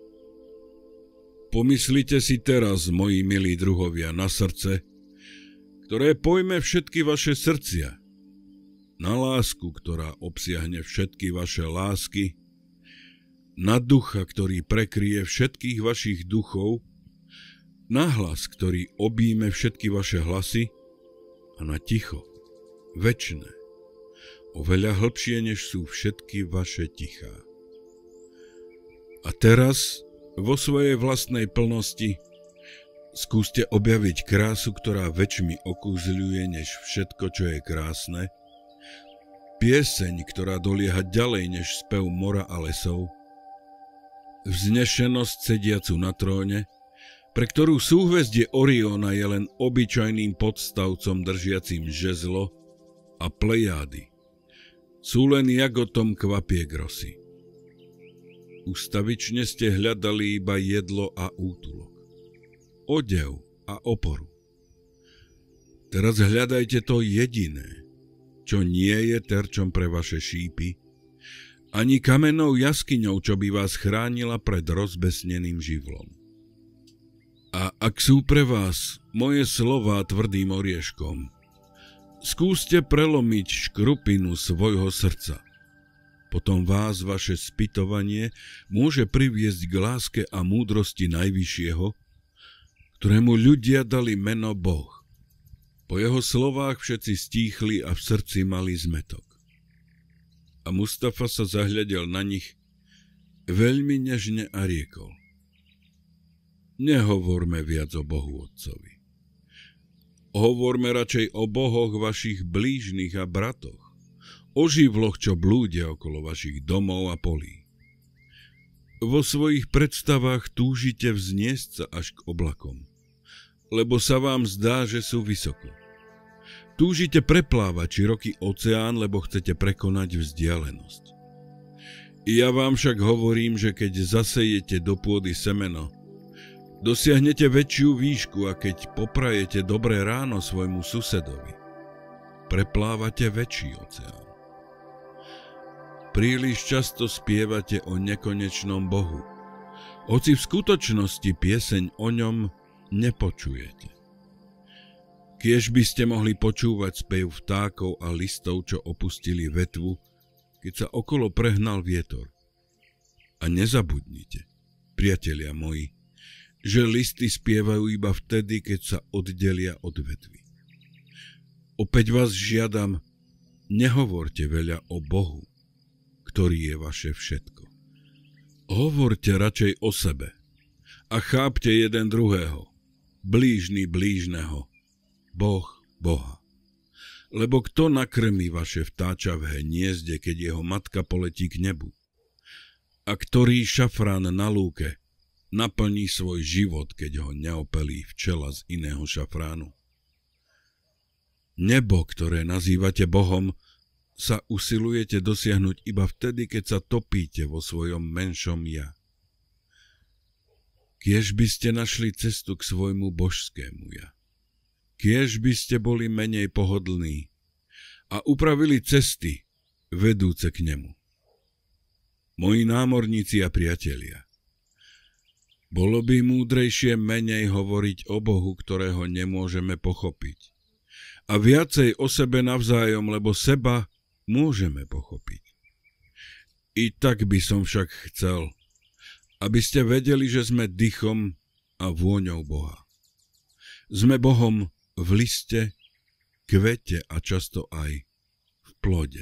Pomyslite si teraz, moji milí druhovia, na srdce, ktoré pojme všetky vaše srdcia, na lásku, ktorá obsiahne všetky vaše lásky, na ducha, ktorý prekryje všetkých vašich duchov, na hlas, ktorý obíme všetky vaše hlasy, a na ticho, večné, oveľa hlbšie, než sú všetky vaše tichá. A teraz, vo svojej vlastnej plnosti, skúste objaviť krásu, ktorá väčšmi okúzľuje než všetko, čo je krásne, pieseň, ktorá dolieha ďalej než spev mora a lesov, vznešenosť sediacu na tróne, pre ktorú súhvezdie Oriona je len obyčajným podstavcom držiacim žezlo, a Plejády sú len jagotom kvapiek rosy. Ustavične ste hľadali iba jedlo a útulok, odev a oporu. Teraz hľadajte to jediné, čo nie je terčom pre vaše šípy, ani kamennou jaskyňou, čo by vás chránila pred rozbesneným živlom. A ak sú pre vás moje slová tvrdým orieškom, skúste prelomiť škrupinu svojho srdca. Potom vás vaše spytovanie môže priviesť k láske a múdrosti Najvyššieho, ktorému ľudia dali meno Boh. Po jeho slovách všetci stíchli a v srdci mali zmätok. A Mustafa sa zahľadel na nich veľmi nežne a riekol: Nehovorme viac o Bohu Otcovi. Hovorme radšej o bohoch vašich blížnych a bratoch, o živloch, čo blúdia okolo vašich domov a polí. Vo svojich predstavách túžite vzniesť sa až k oblakom, lebo sa vám zdá, že sú vysoko. Túžite preplávať široký oceán, lebo chcete prekonať vzdialenosť. Ja vám však hovorím, že keď zasejete do pôdy semeno, dosiahnete väčšiu výšku, a keď poprajete dobré ráno svojmu susedovi, preplávate väčší oceán. Príliš často spievate o nekonečnom Bohu, hoci v skutočnosti pieseň o ňom nepočujete. Kiež by ste mohli počúvať spev vtákov a listov, čo opustili vetvu, keď sa okolo prehnal vietor. A nezabudnite, priatelia moji, že listy spievajú iba vtedy, keď sa oddelia od vetvy. Opäť vás žiadam, nehovorte veľa o Bohu, ktorý je vaše všetko. Hovorte radšej o sebe a chápte jeden druhého, blížny blížneho, Boh Boha. Lebo kto nakrmí vaše vtáčavé hniezde, keď jeho matka poletí k nebu? A ktorý šafrán na lúke naplní svoj život, keď ho neopelí včela z iného šafránu? Nebo, ktoré nazývate Bohom, sa usilujete dosiahnuť iba vtedy, keď sa topíte vo svojom menšom ja. Kiež by ste našli cestu k svojmu božskému ja. Kiež by ste boli menej pohodlní a upravili cesty vedúce k nemu. Moji námorníci a priatelia, bolo by múdrejšie menej hovoriť o Bohu, ktorého nemôžeme pochopiť, a viacej o sebe navzájom, lebo seba môžeme pochopiť. I tak by som však chcel, aby ste vedeli, že sme dychom a vôňou Boha. Sme Bohom v liste, kvete a často aj v plode.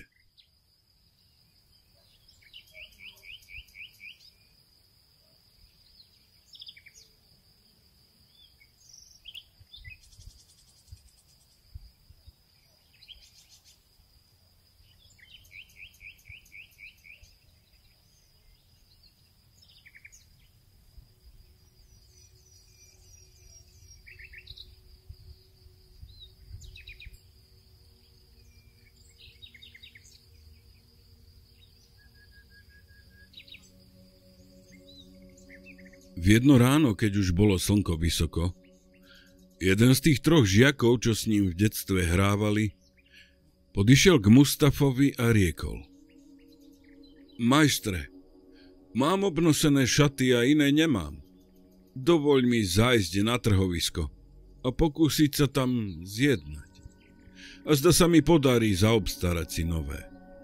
V jedno ráno, keď už bolo slnko vysoko, jeden z tých troch žiakov, čo s ním v detstve hrávali, podišiel k Mustafovi a riekol: Majstre, mám obnosené šaty a iné nemám. Dovoľ mi zájsť na trhovisko a pokúsiť sa tam zjednať. A zda sa mi podarí zaobstarať si nové.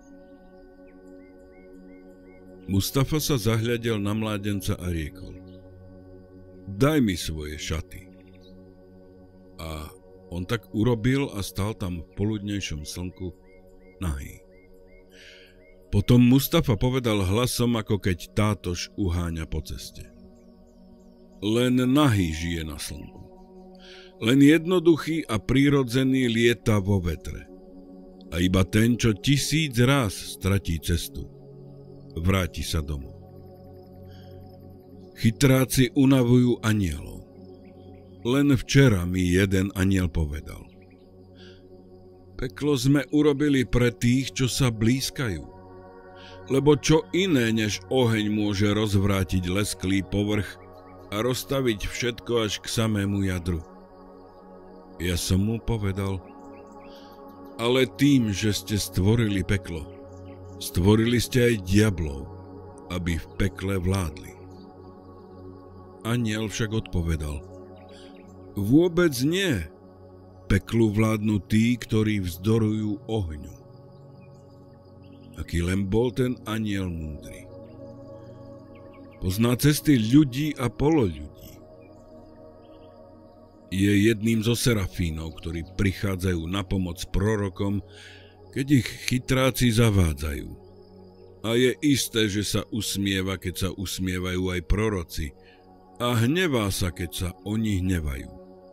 Mustafa sa zahľadel na mládenca a riekol: Daj mi svoje šaty. A on tak urobil a stal tam v poludnejšom slnku nahý. Potom Mustafa povedal hlasom, ako keď tátoš uháňa po ceste: Len nahý žije na slnku. Len jednoduchý a prírodzený lieta vo vetre. A iba ten, čo 1000 ráz stratí cestu, vráti sa domov. Chytráci unavujú anielov. Len včera mi jeden aniel povedal: Peklo sme urobili pre tých, čo sa blízkajú. Lebo čo iné než oheň môže rozvrátiť lesklý povrch a rozstaviť všetko až k samému jadru? Ja som mu povedal: Ale tým, že ste stvorili peklo, stvorili ste aj diablov, aby v pekle vládli. Anjel však odpovedal: Vôbec nie. Peklu vládnu tí, ktorí vzdorujú ohňu. Aký len bol ten anjel múdry. Pozná cesty ľudí a poloľudí. Je jedným zo serafínov, ktorí prichádzajú na pomoc prorokom, keď ich chytráci zavádzajú. A je isté, že sa usmieva, keď sa usmievajú aj proroci, a hnevá sa, keď sa oni hnevajú.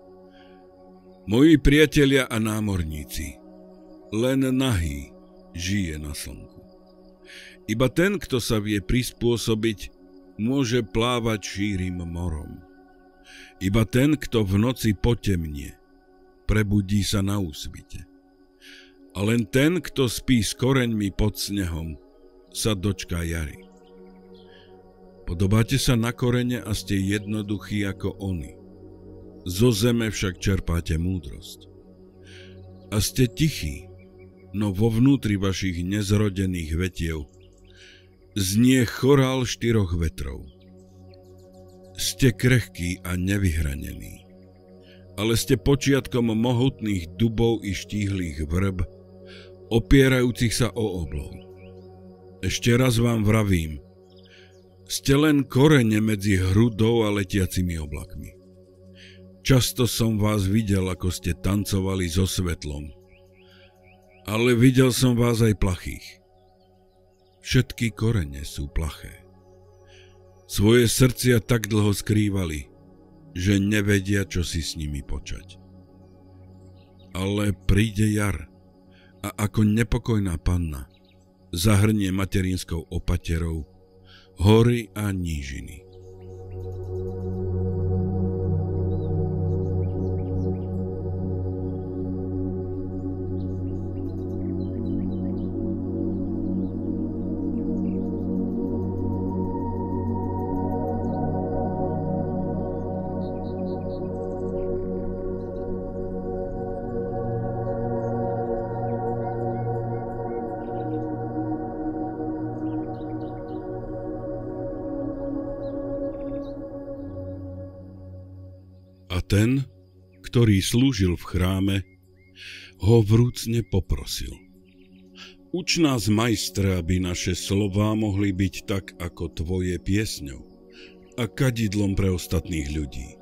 Moji priatelia a námorníci, len nahý žije na slnku. Iba ten, kto sa vie prispôsobiť, môže plávať šírim morom. Iba ten, kto v noci potemnie, prebudí sa na úsvite. A len ten, kto spí s koreňmi pod snehom, sa dočká jary. Podobáte sa na korene a ste jednoduchí ako oni. Zo zeme však čerpáte múdrosť. A ste tichí, no vo vnútri vašich nezrodených vetiev Znie chorál 4 vetrov. Ste krehkí a nevyhranení, ale ste počiatkom mohutných dubov i štíhlých vrb, opierajúcich sa o oblohu. Ešte raz vám vravím, ste len korene medzi hrudou a letiacimi oblakmi. Často som vás videl, ako ste tancovali so svetlom, ale videl som vás aj plachých. Všetky korene sú plaché. Svoje srdcia tak dlho skrývali, že nevedia, čo si s nimi počať. Ale príde jar a ako nepokojná panna zahrnie materinskou opaterou hory a nížiny. A ten, ktorý slúžil v chráme, ho vrúcne poprosil. Uč nás, majstre, aby naše slová mohli byť tak ako tvoje piesňou a kadidlom pre ostatných ľudí.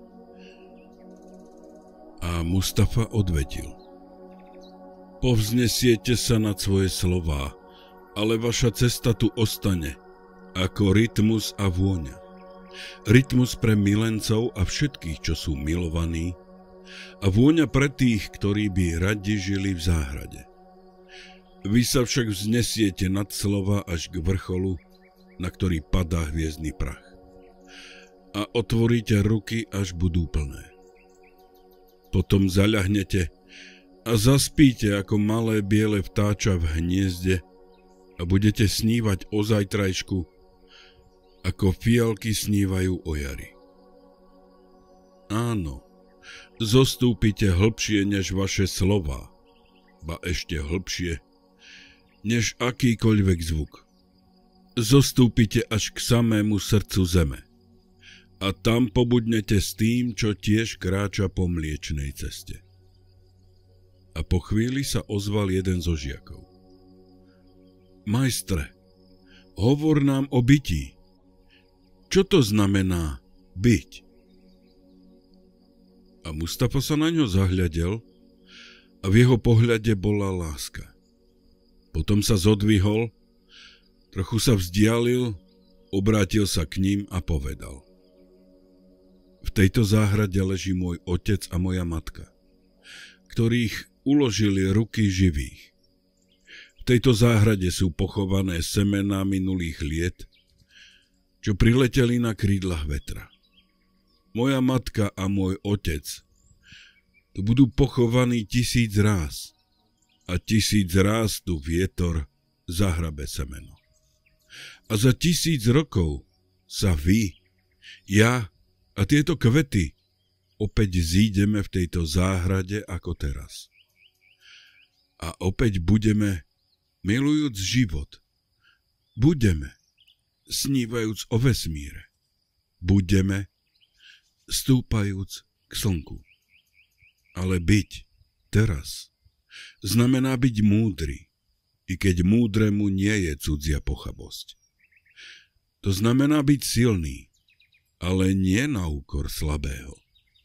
A Mustafa odvetil. Povznesiete sa nad svoje slová, ale vaša cesta tu ostane ako rytmus a vôňa. Rytmus pre milencov a všetkých, čo sú milovaní, a vôňa pre tých, ktorí by radi žili v záhrade. Vy sa však vznesiete nad slova až k vrcholu, na ktorý padá hviezdny prach. A otvoríte ruky, až budú plné. Potom zaľahnete a zaspíte ako malé biele vtáča v hniezde a budete snívať o zajtrajšku, ako fialky snívajú o jari. Áno, zostúpite hlbšie než vaše slová, ba ešte hlbšie, než akýkoľvek zvuk. Zostúpite až k samému srdcu zeme a tam pobudnete s tým, čo tiež kráča po mliečnej ceste. A po chvíli sa ozval jeden zo žiakov. Majstre, hovor nám o bytí. Čo to znamená byť? A Mustafa sa na ňo zahľadel a v jeho pohľade bola láska. Potom sa zodvihol, trochu sa vzdialil, obrátil sa k ním a povedal. V tejto záhrade leží môj otec a moja matka, ktorých uložili ruky živých. V tejto záhrade sú pochované semená minulých liet, čo prileteli na krídlach vetra. Moja matka a môj otec tu budú pochovaní 1000 ráz a 1000 ráz tu vietor zahrabe semeno. A za 1000 rokov sa vy, ja a tieto kvety opäť zídeme v tejto záhrade ako teraz. A opäť budeme, milujúc život, budeme, snívajúc o vesmíre, budeme, stúpajúc k slnku. Ale byť teraz znamená byť múdry, i keď múdremu nie je cudzia pochabosť. To znamená byť silný, ale nie na úkor slabého.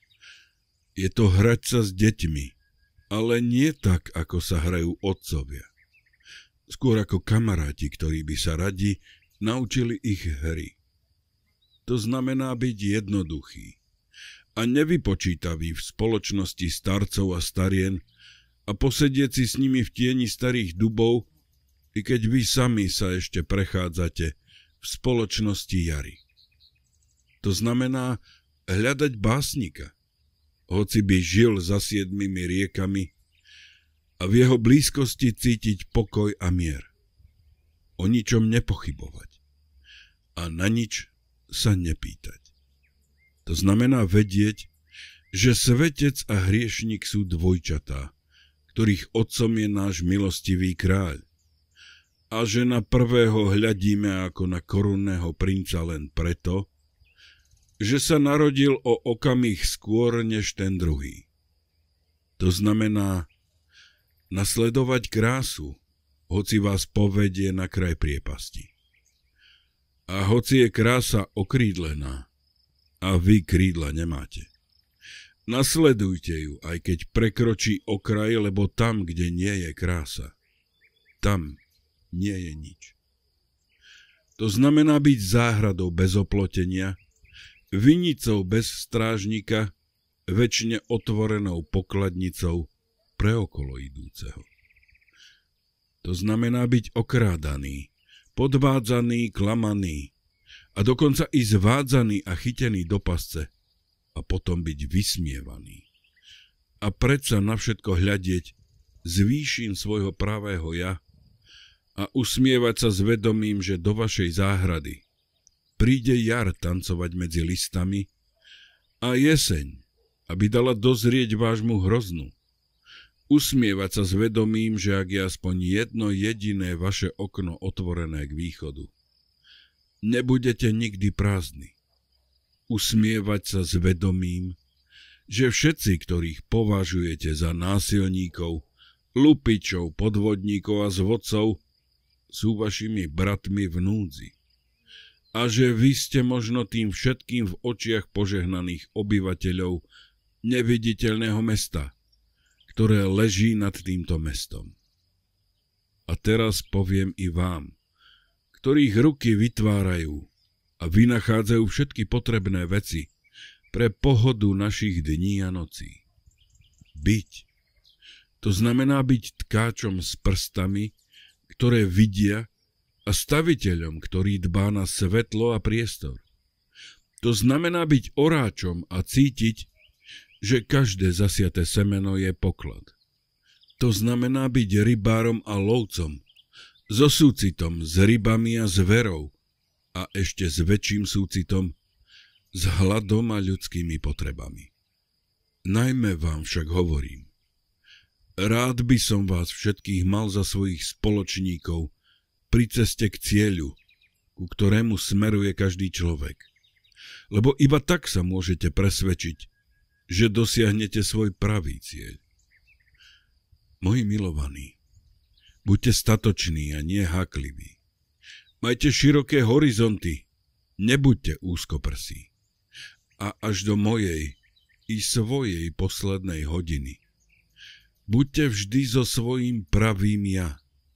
Je to hrať sa s deťmi, ale nie tak, ako sa hrajú otcovia. Skôr ako kamaráti, ktorí by sa radi naučili ich hry. To znamená byť jednoduchý a nevypočítavý v spoločnosti starcov a starien a posedieť si s nimi v tieni starých dubov, i keď vy sami sa ešte prechádzate v spoločnosti jary. To znamená hľadať básnika, hoci by žil za 7 riekami a v jeho blízkosti cítiť pokoj a mier. O ničom nepochybovať a na nič sa nepýtať. To znamená vedieť, že svetec a hriešnik sú dvojčatá, ktorých otcom je náš milostivý kráľ. a že na prvého hľadíme ako na korunného princa len preto, že sa narodil o okamih skôr než ten druhý. To znamená nasledovať krásu, hoci vás povedie na kraj priepasti. A hoci je krása okrídlená a vy krídla nemáte, nasledujte ju, aj keď prekročí okraj, lebo tam, kde nie je krása, tam nie je nič. To znamená byť záhradou bez oplotenia, vinicou bez strážnika, večne otvorenou pokladnicou pre okolo idúceho. To znamená byť okrádaný, podvádzaný, klamaný a dokonca i zvádzaný a chytený do pasce a potom byť vysmievaný. A predsa na všetko hľadieť z výšin svojho pravého ja a usmievať sa s vedomím, že do vašej záhrady príde jar tancovať medzi listami a jeseň, aby dala dozrieť vášmu hroznu. Usmievať sa s vedomím, že ak je aspoň jedno jediné vaše okno otvorené k východu, nebudete nikdy prázdni. Usmievať sa s vedomím, že všetci, ktorých považujete za násilníkov, lupičov, podvodníkov a zvodcov, sú vašimi bratmi v núdzi. A že vy ste možno tým všetkým v očiach požehnaných obyvateľov neviditeľného mesta, ktoré leží nad týmto mestom. A teraz poviem i vám, ktorých ruky vytvárajú a vynachádzajú všetky potrebné veci pre pohodu našich dní a nocí. Byť. To znamená byť tkáčom s prstami, ktoré vidia, a staviteľom, ktorý dbá na svetlo a priestor. To znamená byť oráčom a cítiť, že každé zasiaté semeno je poklad. To znamená byť rybárom a lovcom, so súcitom s rybami a zverou a ešte s väčším súcitom s hladom a ľudskými potrebami. Najmä vám však hovorím, rád by som vás všetkých mal za svojich spoločníkov pri ceste k cieľu, ku ktorému smeruje každý človek. Lebo iba tak sa môžete presvedčiť, že dosiahnete svoj pravý cieľ. Moji milovaní, buďte statoční a nie hákliví. Majte široké horizonty, nebuďte úzkoprsí. A až do mojej i svojej poslednej hodiny buďte vždy so svojím pravým ja.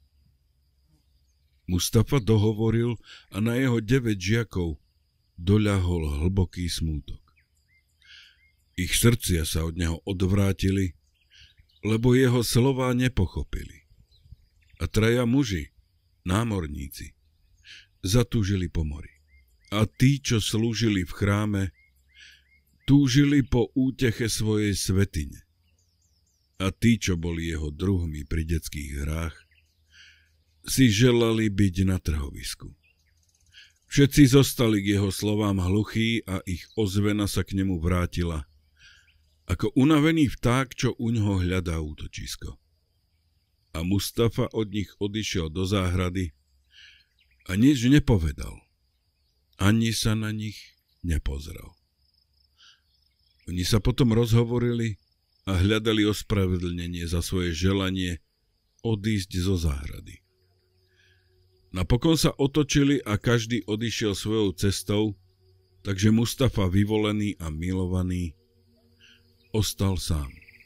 Mustafa dohovoril a na jeho 9 žiakov doľahol hlboký smútok. Ich srdcia sa od neho odvrátili, lebo jeho slová nepochopili. A 3 muži, námorníci, zatúžili po mori. A tí, čo slúžili v chráme, túžili po úteche svojej svätyne. A tí, čo boli jeho druhmi pri detských hrách, si želali byť na trhovisku. Všetci zostali k jeho slovám hluchí a ich ozvena sa k nemu vrátila, ako unavený vták, čo uňho hľadá útočisko. A Mustafa od nich odišiel do záhrady a nič nepovedal, ani sa na nich nepozrel. Oni sa potom rozhovorili a hľadali ospravedlnenie za svoje želanie odísť zo záhrady. Napokon sa otočili a každý odišiel svojou cestou, takže Mustafa, vyvolený a milovaný, ostal sám.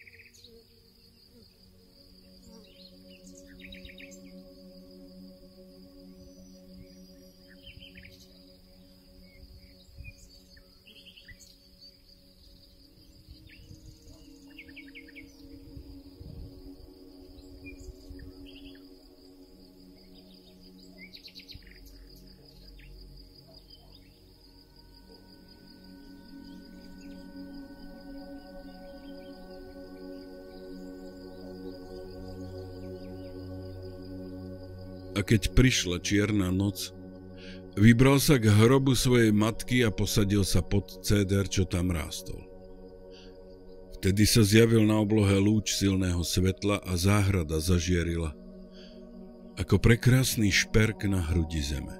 A keď prišla čierna noc, vybral sa k hrobu svojej matky a posadil sa pod céder, čo tam rástol. Vtedy sa zjavil na oblohe lúč silného svetla a záhrada zažierila. ako prekrásny šperk na hrudi zeme.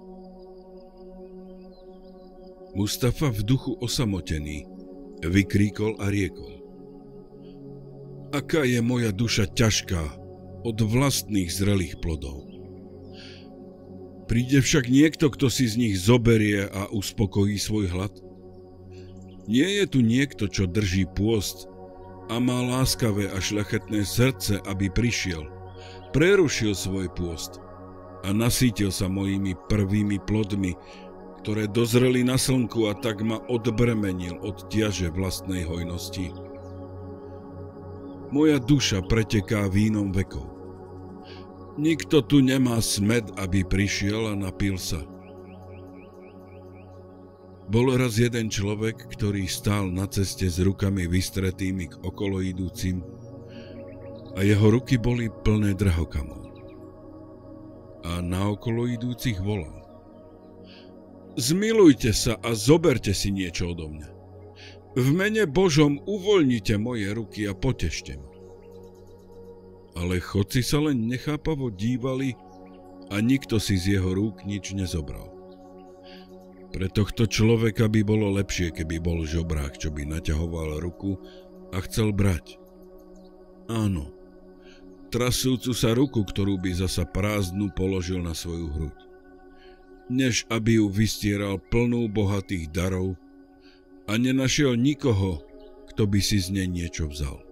Mustafa v duchu osamotený vykríkol a riekol: Aká je moja duša ťažká od vlastných zrelých plodov. Príde však niekto, kto si z nich zoberie a uspokojí svoj hlad? Nie je tu niekto, čo drží pôst a má láskavé a šľachetné srdce, aby prišiel, prerušil svoj pôst a nasýtil sa mojimi prvými plodmi, ktoré dozreli na slnku, a tak ma odbremenil od ťaže vlastnej hojnosti. Moja duša preteká vínom vekov. Nikto tu nemá smäd, aby prišiel a napil sa. Bol raz jeden človek, ktorý stál na ceste s rukami vystretými k okolo idúcim a jeho ruky boli plné drahokamov. A na okolo idúcich volal: Zmilujte sa a zoberte si niečo odo mňa. V mene Božom uvoľnite moje ruky a potešte ma. Ale chodci sa len nechápavo dívali a nikto si z jeho rúk nič nezobral. Pre tohto človeka by bolo lepšie, keby bol žobrák, čo by naťahoval ruku a chcel brať. Áno, trasúcu sa ruku, ktorú by zasa prázdnu položil na svoju hruď, než aby ju vystieral plnú bohatých darov a nenašiel nikoho, kto by si z nej niečo vzal.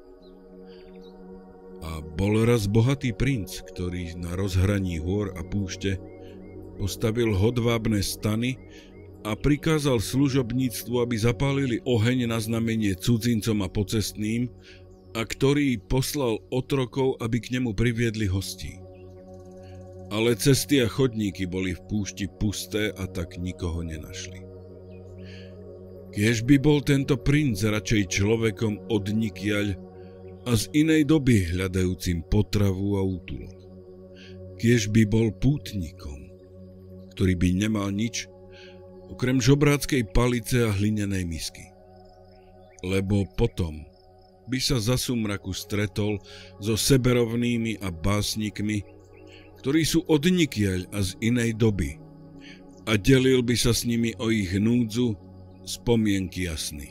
A bol raz bohatý princ, ktorý na rozhraní hôr a púšte postavil hodvábne stany a prikázal služobníctvu, aby zapálili oheň na znamenie cudzincom a pocestným, a ktorý poslal otrokov, aby k nemu priviedli hostí. Ale cesty a chodníky boli v púšti pusté a tak nikoho nenašli. Kiež by bol tento princ radšej človekom odnikiaľ a z inej doby hľadajúcim potravu a útulok. Kiež by bol pútnikom, ktorý by nemal nič okrem žobráckej palice a hlinenej misky. Lebo potom by sa za sumraku stretol so seberovnými a básnikmi, ktorí sú odnikiaľ a z inej doby, a delil by sa s nimi o ich núdzu spomienky jasný.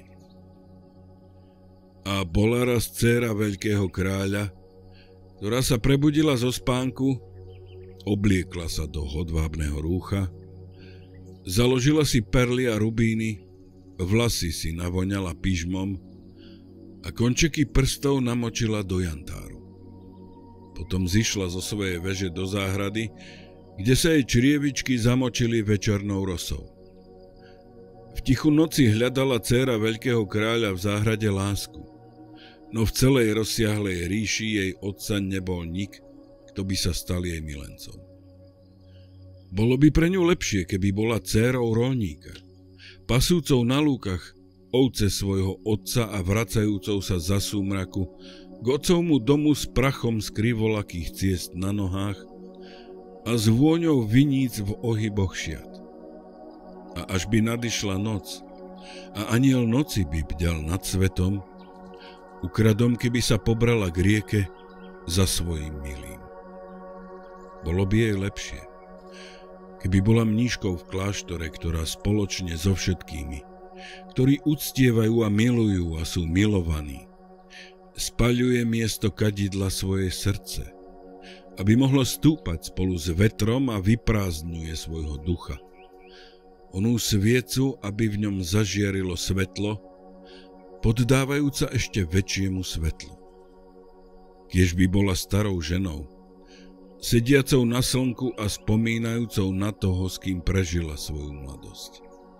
A bola raz dcéra veľkého kráľa, ktorá sa prebudila zo spánku, obliekla sa do hodvábneho rúcha, založila si perly a rubíny, vlasy si navoňala pyžmom a končeky prstov namočila do jantáru. Potom zišla zo svojej veže do záhrady, kde sa jej črievičky zamočili večernou rosou. V tichu noci hľadala dcéra veľkého kráľa v záhrade lásku, no v celej rozsiahlej ríši jej otca nebol nik, kto by sa stal jej milencom. Bolo by pre ňu lepšie, keby bola dcérou roľníka, pasúcou na lúkach ovce svojho otca a vracajúcou sa za súmraku k otcovmu domu s prachom z krivolakých ciest na nohách a s vôňou viníc v ohyboch šiat. A až by nadišla noc a aniel noci by bďal nad svetom, ukradomky by sa pobrala k rieke za svojím milým. Bolo by jej lepšie, keby bola mníškou v kláštore, ktorá spoločne so všetkými, ktorí uctievajú a milujú a sú milovaní, spaľuje miesto kadidla svoje srdce, aby mohlo stúpať spolu s vetrom a vyprázdňuje svojho ducha. Onú sviecu, aby v ňom zažiarilo svetlo, poddávajúca ešte väčšiemu svetlu. Kiež by bola starou ženou, sediacou na slnku a spomínajúcou na toho, s kým prežila svoju mladosť.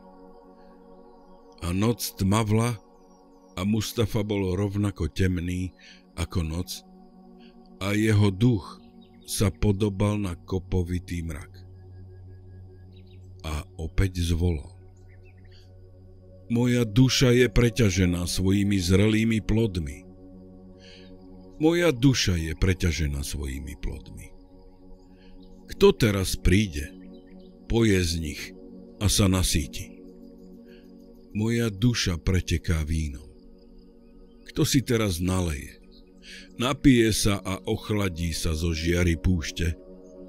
A noc tmavla a Mustafa bol rovnako temný ako noc a jeho duch sa podobal na kopovitý mrak. A opäť zvolal: Moja duša je preťažená svojimi zrelými plodmi. Moja duša je preťažená svojimi plodmi. Kto teraz príde, poje z nich a sa nasíti? Moja duša preteká vínom. Kto si teraz naleje, napije sa a ochladí sa zo žiary púšte?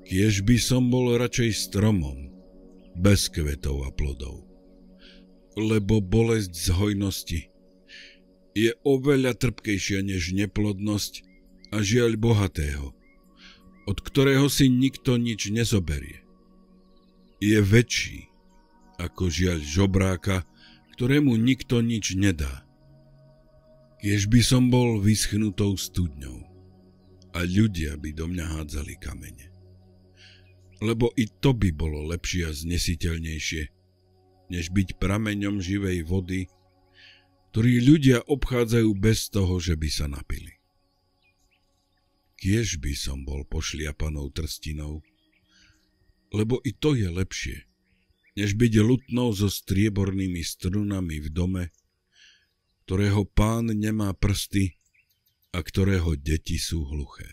Kiež by som bol radšej stromom, bez kvetov a plodov. Lebo bolesť z hojnosti je oveľa trpkejšia než neplodnosť a žiaľ bohatého, od ktorého si nikto nič nezoberie. Je väčší ako žiaľ žobráka, ktorému nikto nič nedá. Kiež by som bol vyschnutou studňou a ľudia by do mňa hádzali kamene. Lebo i to by bolo lepšie a znesiteľnejšie, než byť prameňom živej vody, ktorý ľudia obchádzajú bez toho, že by sa napili. Kiež by som bol pošliapanou trstinou, lebo i to je lepšie, než byť lutnou so striebornými strunami v dome, ktorého pán nemá prsty a ktorého deti sú hluché.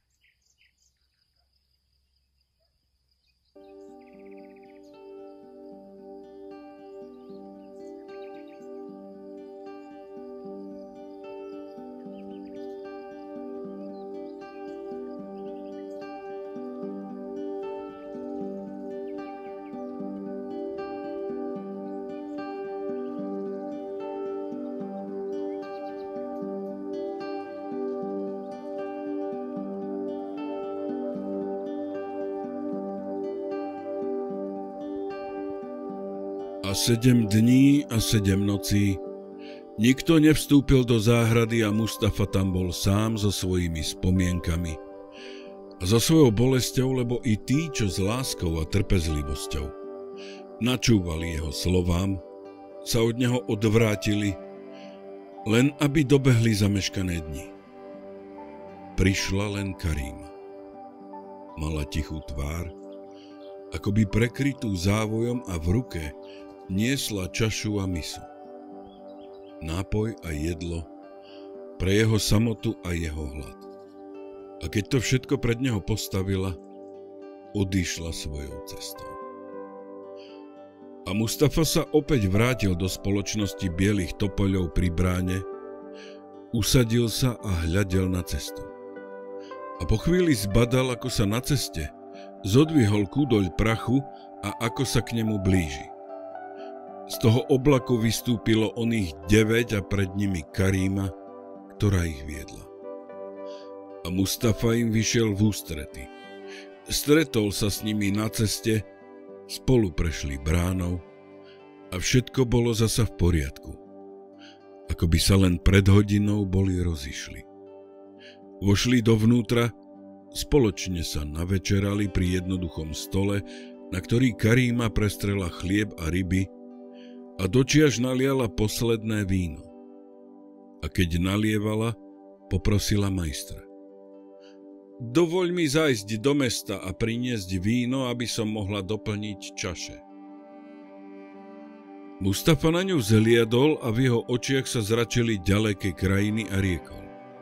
A 7 dní a 7 nocí nikto nevstúpil do záhrady a Mustafa tam bol sám so svojimi spomienkami a so svojou bolesťou, lebo i tí, čo s láskou a trpezlivosťou načúvali jeho slovám, sa od neho odvrátili, len aby dobehli zameškané dni. Prišla len Karíma. Mala tichú tvár, akoby prekrytú závojom a v ruke niesla čašu a misu. Nápoj a jedlo pre jeho samotu a jeho hlad. A keď to všetko pred neho postavila, odišla svojou cestou. A Mustafa sa opäť vrátil do spoločnosti bielých topoľov pri bráne, usadil sa a hľadel na cestu. A po chvíli zbadal, ako sa na ceste zodvihol kúdoľ prachu a ako sa k nemu blíži. Z toho oblaku vystúpilo oných 9 a pred nimi Karíma, ktorá ich viedla. A Mustafa im vyšiel v ústrety. Stretol sa s nimi na ceste, spolu prešli bránou a všetko bolo zasa v poriadku. Ako by sa len pred hodinou boli rozišli. Vošli dovnútra, spoločne sa navečerali pri jednoduchom stole, na ktorý Karíma prestrela chlieb a ryby, a dočiaž naliala posledné víno. A keď nalievala, poprosila majstra. Dovoľ mi zájsť do mesta a priniesť víno, aby som mohla doplniť čaše. Mustafa na ňu zhliadol a v jeho očiach sa zračili ďaleké krajiny a riekol.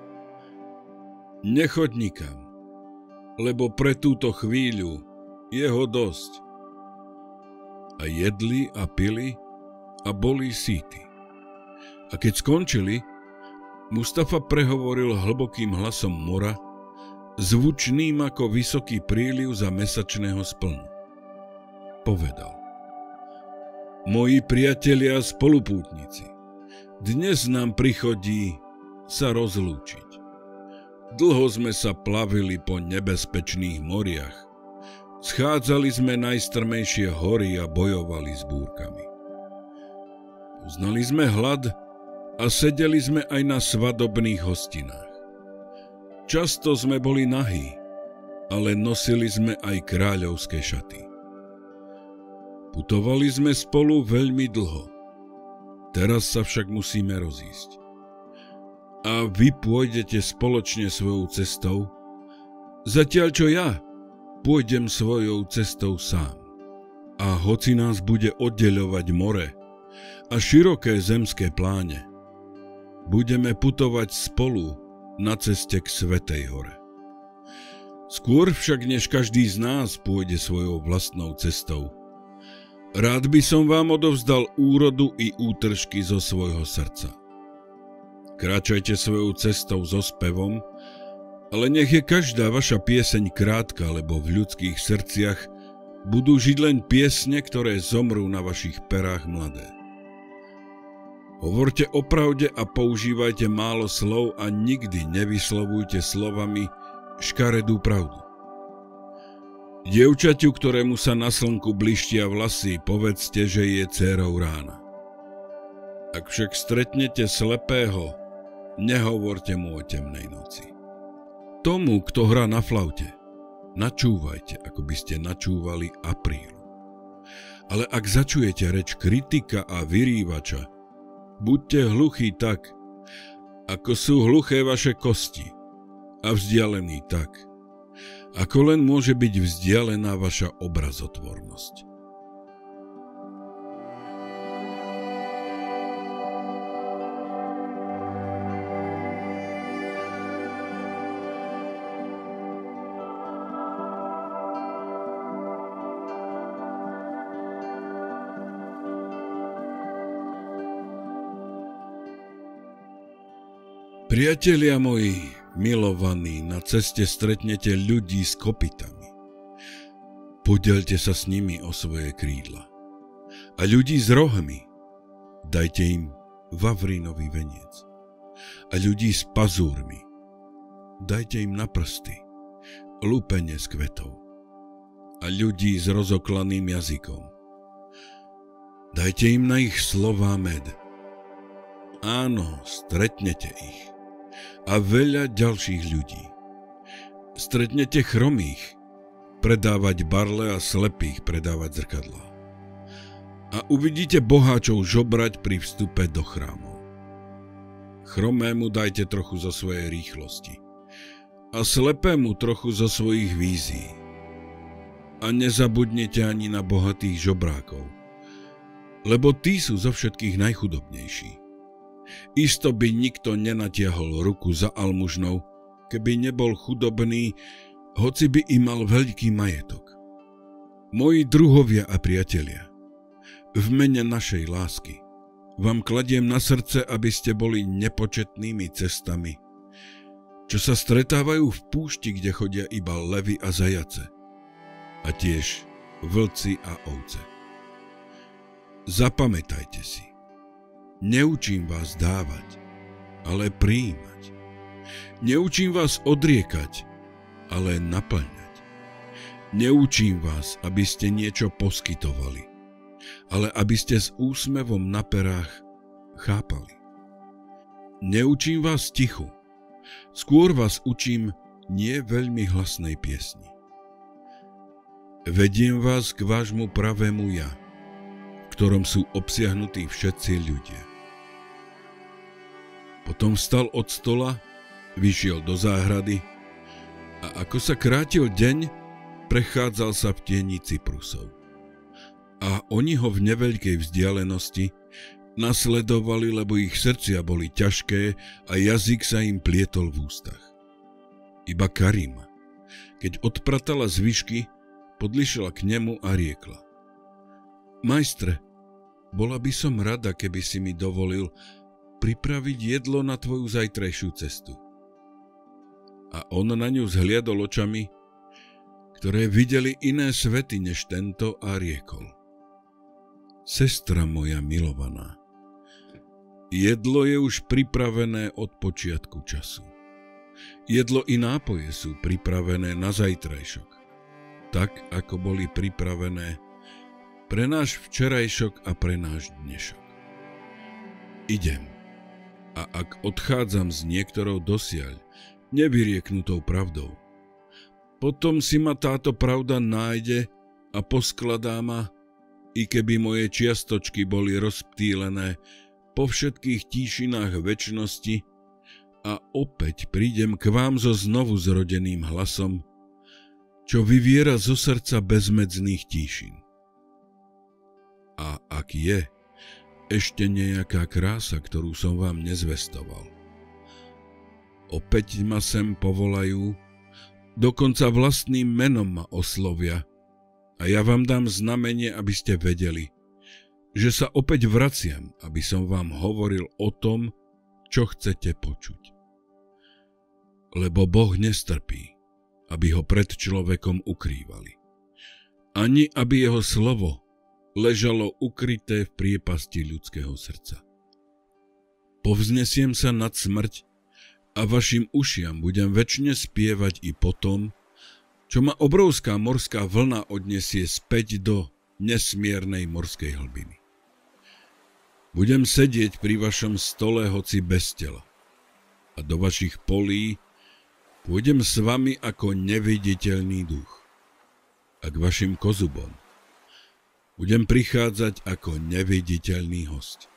Nechoď nikam, lebo pre túto chvíľu je ho dosť. A jedli a pili a boli síti. A keď skončili, Mustafa prehovoril hlbokým hlasom mora, zvučným ako vysoký príliv za mesačného splnu. Povedal. Moji priatelia a spolupútnici, dnes nám prichodí sa rozlúčiť. Dlho sme sa plavili po nebezpečných moriach, schádzali sme najstrmejšie hory a bojovali s búrkami. Uznali sme hlad a sedeli sme aj na svadobných hostinách. Často sme boli nahí, ale nosili sme aj kráľovské šaty. Putovali sme spolu veľmi dlho. Teraz sa však musíme rozísť. A vy pôjdete spoločne svojou cestou, zatiaľ čo ja pôjdem svojou cestou sám. A hoci nás bude oddeľovať more a široké zemské pláne, budeme putovať spolu na ceste k Svätej hore. Skôr však, než každý z nás pôjde svojou vlastnou cestou, rád by som vám odovzdal úrodu i útržky zo svojho srdca. Kráčajte svojou cestou so spevom Ale nech je každá vaša pieseň krátka, lebo v ľudských srdciach budú žiť len piesne, ktoré zomrú na vašich perách mladé. Hovorte o pravde a používajte málo slov a nikdy nevyslovujte slovami škaredú pravdu. Dievčaťu, ktorému sa na slnku blištia vlasy, povedzte, že je dcérou rána. Ak však stretnete slepého, nehovorte mu o temnej noci. Tomu, kto hrá na flaute, načúvajte, ako by ste načúvali aprílu. Ale ak začujete reč kritika a vyrývača, buďte hluchí tak, ako sú hluché vaše kosti, a vzdialení tak, ako len môže byť vzdialená vaša obrazotvornosť. Priatelia moji, milovaní, na ceste stretnete ľudí s kopytami. Podelte sa s nimi o svoje krídla. A ľudí s rohmi, dajte im vavrínový veniec. A ľudí s pazúrmi, dajte im na prsty lúpenie z kvetov. A ľudí s rozoklaným jazykom, dajte im na ich slová med. Áno, stretnete ich. A veľa ďalších ľudí. Stretnete chromých, predávať barle a slepých predávať zrkadlá. A uvidíte boháčov žobrať pri vstupe do chrámov. Chromému dajte trochu zo svojej rýchlosti a slepému trochu zo svojich vízií. A nezabudnite ani na bohatých žobrákov, lebo tí sú zo všetkých najchudobnejší. Isto by nikto nenatiahol ruku za almužnou, keby nebol chudobný, hoci by i mal veľký majetok. Moji druhovia a priatelia, v mene našej lásky vám kladiem na srdce, aby ste boli nepočetnými cestami, čo sa stretávajú v púšti, kde chodia iba levy a zajace, a tiež vlci a ovce. Zapamätajte si, neučím vás dávať, ale prijímať. Neučím vás odriekať, ale naplňať. Neučím vás, aby ste niečo poskytovali, ale aby ste s úsmevom na perách chápali. Neučím vás tichu, skôr vás učím nie veľmi hlasnej piesni. Vediem vás k vášmu pravému ja, v ktorom sú obsiahnutí všetci ľudia. Potom vstal od stola, vyšiel do záhrady a ako sa krátil deň, prechádzal sa v tieni cyprusov. A oni ho v neveľkej vzdialenosti nasledovali, lebo ich srdcia boli ťažké a jazyk sa im plietol v ústach. Iba Karima, keď odpratala zvyšky, podlišila k nemu a riekla: Majstre, bola by som rada, keby si mi dovolil pripraviť jedlo na tvoju zajtrajšiu cestu. A on na ňu vzhliadol očami, ktoré videli iné svety než tento, a riekol: Sestra moja milovaná, jedlo je už pripravené od počiatku času. Jedlo i nápoje sú pripravené na zajtrajšok, tak ako boli pripravené pre náš včerajšok a pre náš dnešok. Idem, a ak odchádzam s niektorou dosiaľ nevyrieknutou pravdou, potom si ma táto pravda nájde a poskladá ma, i keby moje čiastočky boli rozptýlené po všetkých tíšinách večnosti, a opäť prídem k vám so znovu zrodeným hlasom, čo vyviera zo srdca bezmedzných tíšin. A ak je ešte nejaká krása, ktorú som vám nezvestoval, opäť ma sem povolajú, dokonca vlastným menom ma oslovia, a ja vám dám znamenie, aby ste vedeli, že sa opäť vraciam, aby som vám hovoril o tom, čo chcete počuť. lebo Boh nestrpí, aby ho pred človekom ukrývali, ani aby jeho slovo ležalo ukryté v priepasti ľudského srdca. Povznesiem sa nad smrť a vašim ušiam budem večne spievať i potom, čo ma obrovská morská vlna odnesie späť do nesmiernej morskej hlbiny. Budem sedieť pri vašom stole hoci bez tela a do vašich polí pôjdem s vami ako neviditeľný duch a k vašim kozubom budem prichádzať ako neviditeľný hosť.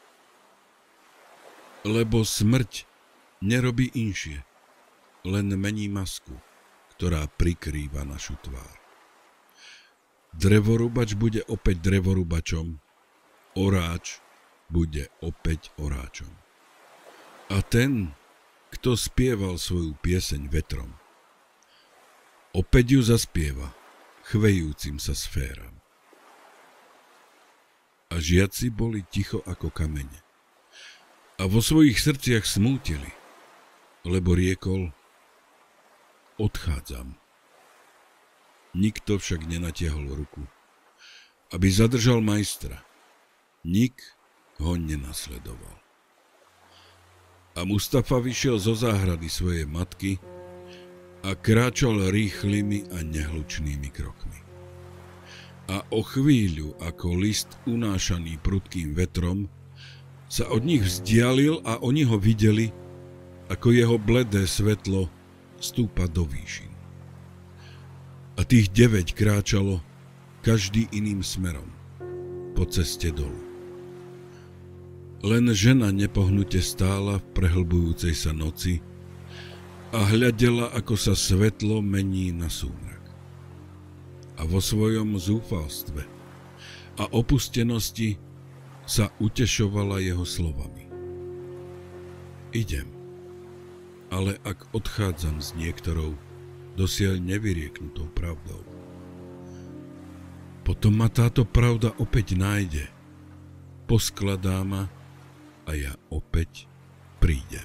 Lebo smrť nerobí inšie, len mení masku, ktorá prikrýva našu tvár. Drevorubač bude opäť drevorubačom, oráč bude opäť oráčom. A ten, kto spieval svoju pieseň vetrom, opäť ju zaspieva chvejúcim sa sféram. A žiaci boli ticho ako kamene a vo svojich srdciach smútili, lebo riekol: odchádzam. Nikto však nenatiahol ruku, aby zadržal majstra. Nik ho nenasledoval. A Mustafa vyšiel zo záhrady svojej matky a kráčal rýchlymi a nehlučnými krokmi. A o chvíľu, ako list unášaný prudkým vetrom, sa od nich vzdialil a oni ho videli, ako jeho bledé svetlo stúpa do výšin. A tých 9 kráčalo, každý iným smerom, po ceste dolu. Len žena nepohnute stála v prehlbujúcej sa noci a hľadela, ako sa svetlo mení na súmrak. A vo svojom zúfalstve a opustenosti sa utešovala jeho slovami. Idem, ale ak odchádzam s niektorou dosiaľ nevyrieknutou pravdou, potom ma táto pravda opäť nájde, poskladá ma a ja opäť prídem.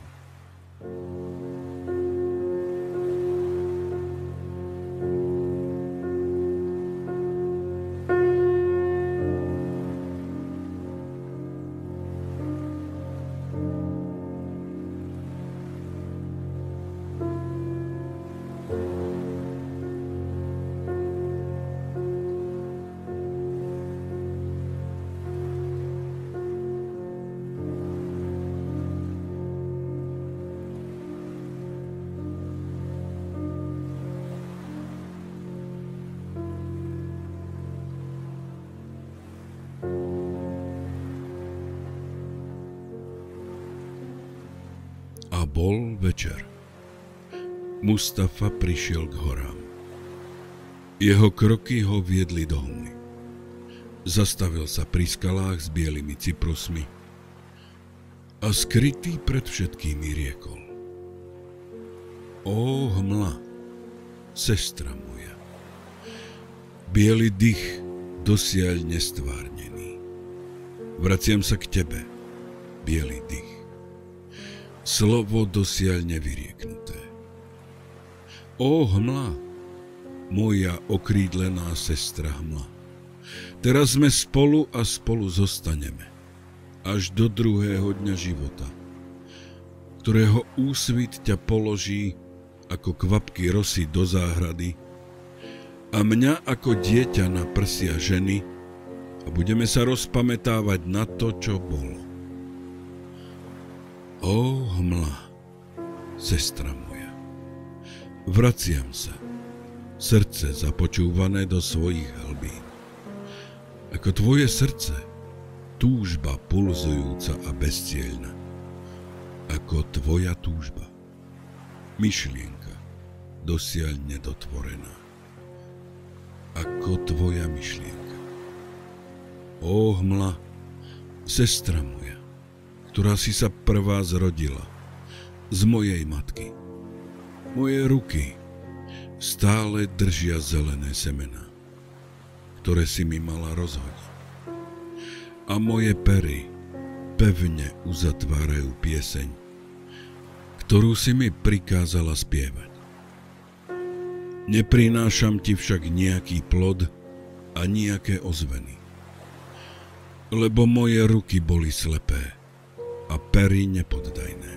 A bol večer. Mustafa prišiel k horám. Jeho kroky ho viedli do hmly. Zastavil sa pri skalách s bielými cyprusmi a skrytý pred všetkými riekol: Ó hmla, sestra moja, biely dých dosiaľ nestvárnený. Vraciam sa k tebe, biely dých. Slovo dosiaľ nevyrieknuté. Ó hmla, moja okrídlená sestra hmla, teraz sme spolu a spolu zostaneme, až do druhého dňa života, ktorého úsvit ťa položí ako kvapky rosy do záhrady a mňa ako dieťa na prsia ženy a budeme sa rozpamätávať na to, čo bolo. Ó hmla, sestra moja, vraciam sa, srdce započúvané do svojich hlbín. Ako tvoje srdce, túžba pulzujúca a bezcieľna. Ako tvoja túžba, myšlienka dosiaľ nedotvorená. Ako tvoja myšlienka. Ó hmla, sestra moja, ktorá si sa prvá zrodila z mojej matky. Moje ruky stále držia zelené semená, ktoré si mi mala rozhodiť. A moje pery pevne uzatvárajú pieseň, ktorú si mi prikázala spievať. Neprinášam ti však nejaký plod a nejaké ozveny, lebo moje ruky boli slepé a pery nepoddajné.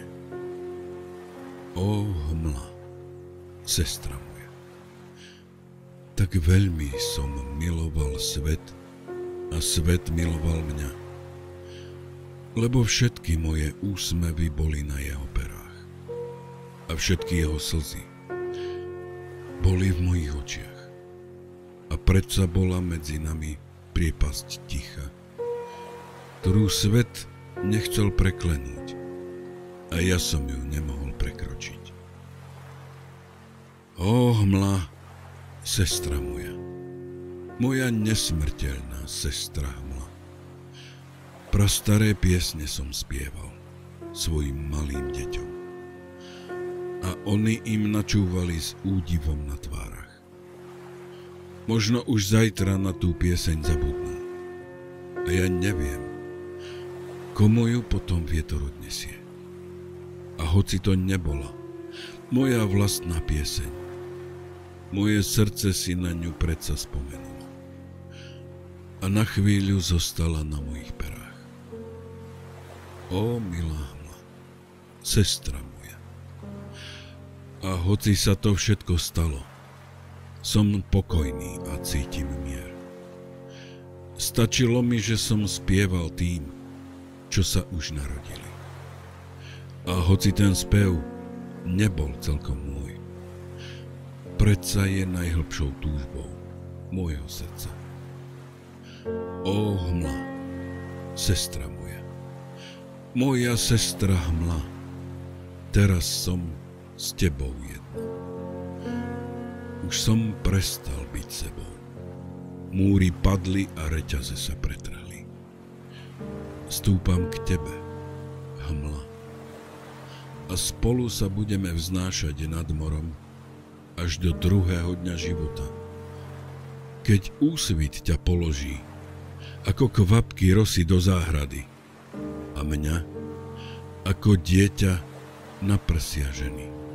Ó hmla, sestra moja, tak veľmi som miloval svet a svet miloval mňa, lebo všetky moje úsmevy boli na jeho perách a všetky jeho slzy boli v mojich očiach. A predsa bola medzi nami priepasť ticha, ktorú svet nechcel preklenúť a ja som ju nemohol prekročiť. Ó hmla, sestra moja, moja nesmrteľná sestra hmla. Prastaré piesne som spieval svojim malým deťom a oni im načúvali s údivom na tvárach. Možno už zajtra na tú pieseň zabudnú a ja neviem, komu ju potom vietor odnesie. A hoci to nebola moja vlastná pieseň, moje srdce si na ňu predsa spomenulo a na chvíľu zostala na mojich perách. Ó milá hmla, sestra moja. A hoci sa to všetko stalo, som pokojný a cítim mier. Stačilo mi, že som spieval tým, čo sa už narodili. A hoci ten spev nebol celkom môj, predsa je najhlbšou túžbou môjho srdca. Ó hmla, sestra moja, moja sestra hmla, teraz som s tebou jedno. Už som prestal byť sebou. Múry padli a reťaze sa pretrhli. Stúpam k tebe, hmla, a spolu sa budeme vznášať nad morom až do druhého dňa života, keď úsvit ťa položí ako kvapky rosy do záhrady a mňa ako dieťa na prsia ženy.